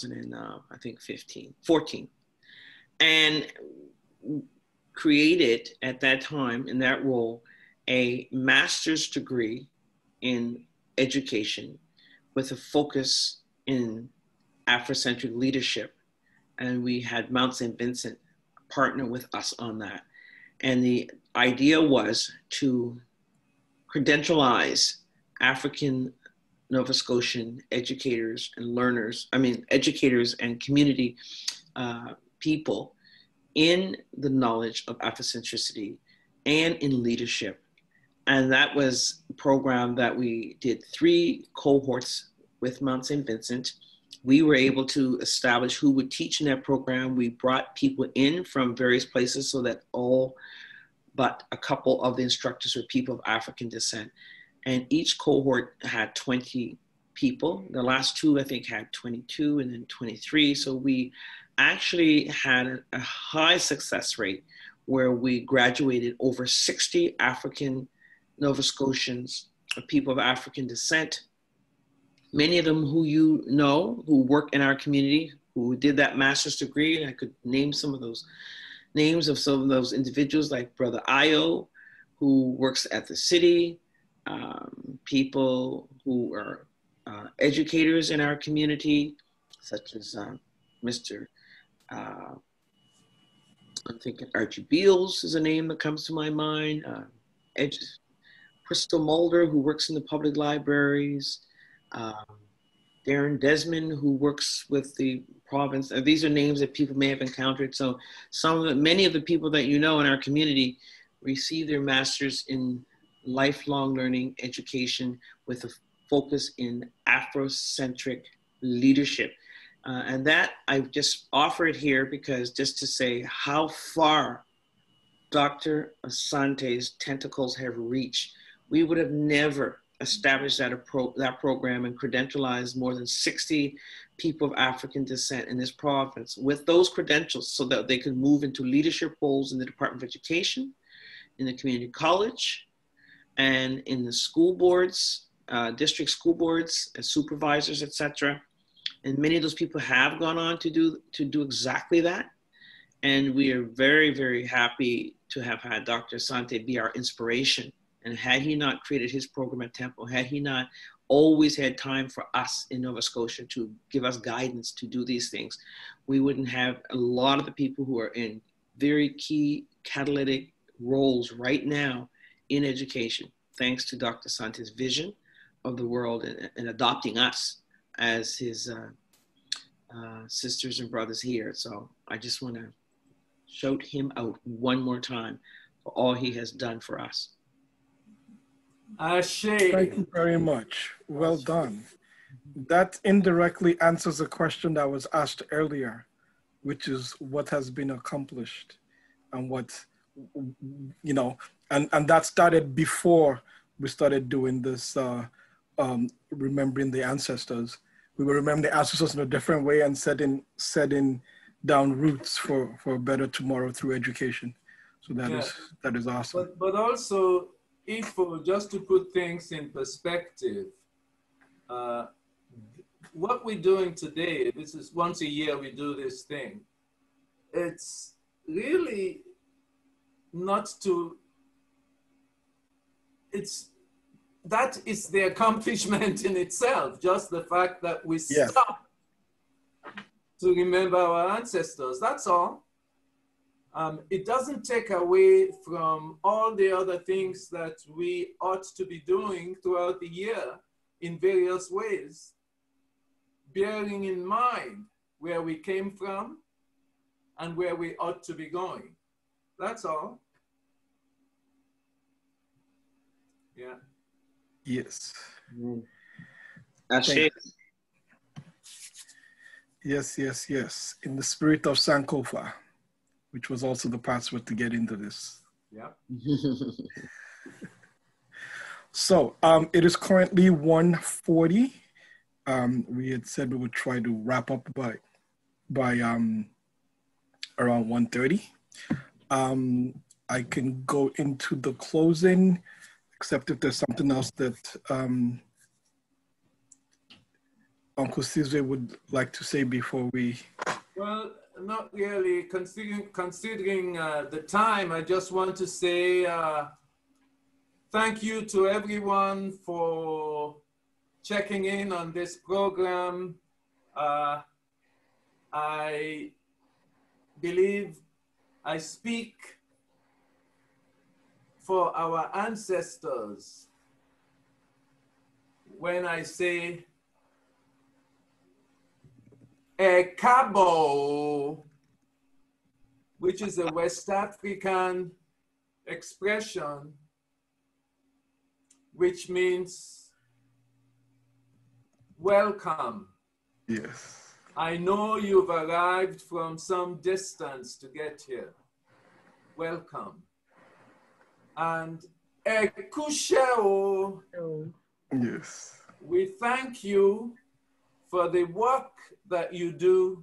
2014. And created at that time in that role a master's degree in education with a focus in Afrocentric leadership. And we had Mount St. Vincent partner with us on that. And the idea was to credentialize African Nova Scotian educators and learners, educators and community people in the knowledge of Afrocentricity and in leadership. And that was a program that we did 3 cohorts with Mount St. Vincent. We were able to establish who would teach in that program. We brought people in from various places so that all but a couple of the instructors were people of African descent. And each cohort had 20 people. The last 2, I think, had 22 and then 23. So we actually had a high success rate where we graduated over 60 African Nova Scotians, people of African descent, many of them who you know, who work in our community, who did that master's degree. And I could name some of those names of some of those individuals, like Brother Ayo, who works at the city, people who are educators in our community, such as Mr. I'm thinking Archie Beals is a name that comes to my mind. Crystal Mulder, who works in the public libraries. Darren Desmond, who works with the province. These are names that people may have encountered. So many of the people that you know in our community receive their masters in lifelong learning education with a focus in Afrocentric leadership. And that I just offer it here because just to say how far Dr. Asante's tentacles have reached. We would have never established that program and credentialized more than 60 people of African descent in this province with those credentials so that they could move into leadership roles in the Department of Education, in the community college, and in the school boards, district school boards, as supervisors, etc. And many of those people have gone on to do exactly that. And we are very, very happy to have had Dr. Asante be our inspiration. And had he not created his program at Temple, had he not always had time for us in Nova Scotia to give us guidance to do these things, we wouldn't have a lot of the people who are in very key catalytic roles right now in education, thanks to Dr. Asante's vision of the world and adopting us as his sisters and brothers here. So I just want to shout him out one more time for all he has done for us. Thank you very much. Well done. That indirectly answers the question that was asked earlier, which is what has been accomplished and what, you know, and that started before we started doing this, remembering the ancestors. We will remember the ancestors in a different way and setting down roots for a better tomorrow through education. So that is awesome. But also, Ifo, just to put things in perspective, what we're doing today, this is once a year we do this thing. It's really not to, that is the accomplishment in itself, just the fact that we stop to remember our ancestors, that's all. It doesn't take away from all the other things that we ought to be doing throughout the year in various ways, bearing in mind where we came from and where we ought to be going. That's all. Yeah. Yes. Yes, yes, yes. In the spirit of Sankofa, which was also the password to get into this. Yeah. So it is currently 1:40. We had said we would try to wrap up by around 1:30. I can go into the closing, except if there's something else that Uncle Sizwe would like to say before we. Well, not really. Considering the time, I just want to say thank you to everyone for checking in on this program. I believe I speak for our ancestors when I say Ekabo, which is a West African expression which means welcome. Yes. I know you've arrived from some distance to get here. Welcome. And Ekusheo. Yes. We thank you for the work that you do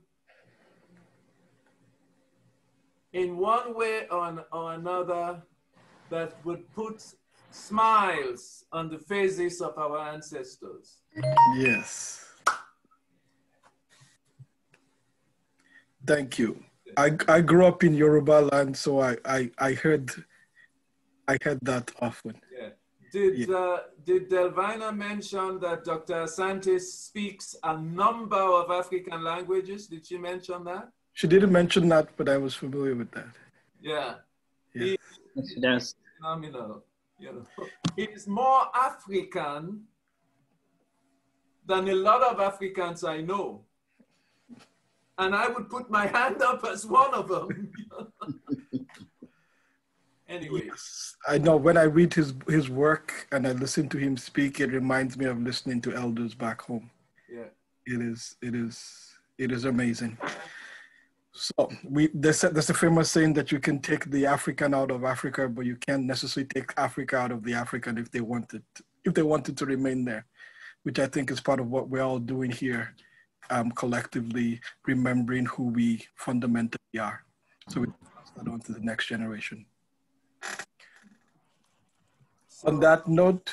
in one way or another that would put smiles on the faces of our ancestors. Yes. Thank you. I grew up in Yoruba land, so I heard that often. Yeah. Did Delvina mention that Dr. Asante speaks a number of African languages? Did she mention that? She didn't mention that, but I was familiar with that. Yeah. Yes. She does. Phenomenal. You know, he's more African than a lot of Africans I know. And I would put my hand up as one of them. Anyway. Yes. I know when I read his work and I listen to him speak, it reminds me of listening to elders back home. Yeah. It is amazing. So there's a famous saying that you can take the African out of Africa, but you can't necessarily take Africa out of the African if they wanted to remain there, which I think is part of what we're all doing here, collectively remembering who we fundamentally are. So we pass that on to the next generation. On that note,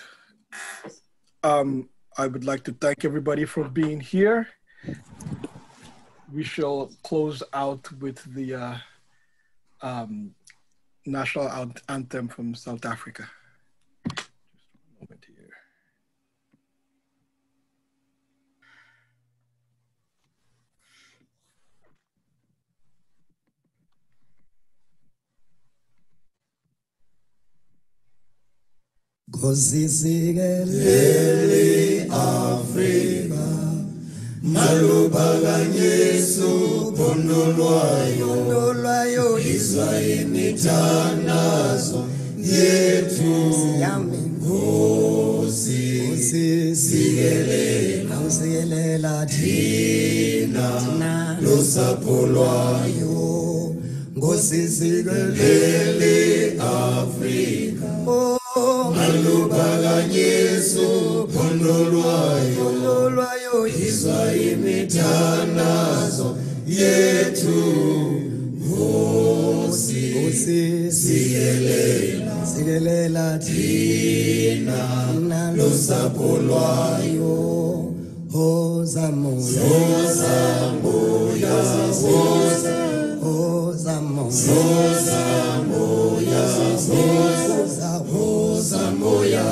I would like to thank everybody for being here. We shall close out with the national anthem from South Africa. Just a moment here. Kosisikele Afrika Malubaganyesu Pondolwayo Izwa imithandazo Yethu Nkosi Sikelela Thina Losapho lwayo Nkosi sikelele Afrika Malubaganyesu Pondolwayo Izwa imithandazo Yethu Nkosi Sikelela Thina Losapho lwayo Hoza moya, hoza moya, hoza moya, hoza moya,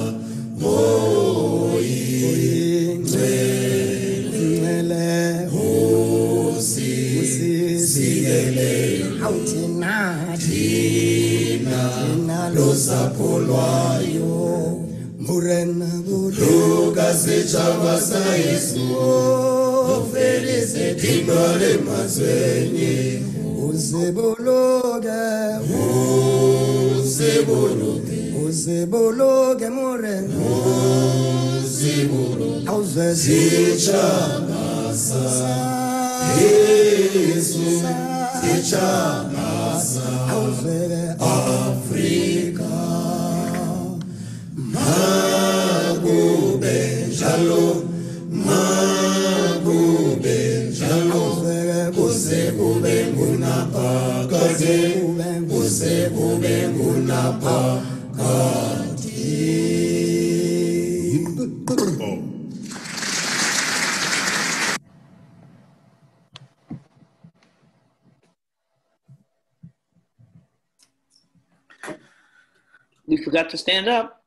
ngcwele usisikele thina losapho lwayo Murena buluka sechaba sa Yesu Oferise timale mazwenye Uzebologe murena Uzebologe Sichamasa Yesu Sichamasa Africa Magube jalo Kuzekube ngunapa Kuzekube ngunapa We forgot to stand up.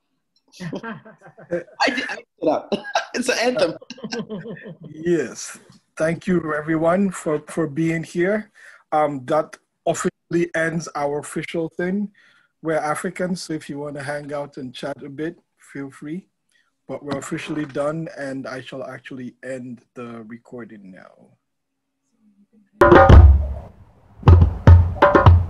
I stood up. It's an anthem. Yes. Thank you, everyone, for being here. That officially ends our official thing. We're Africans, so if you want to hang out and chat a bit, feel free. But we're officially done, and I shall actually end the recording now.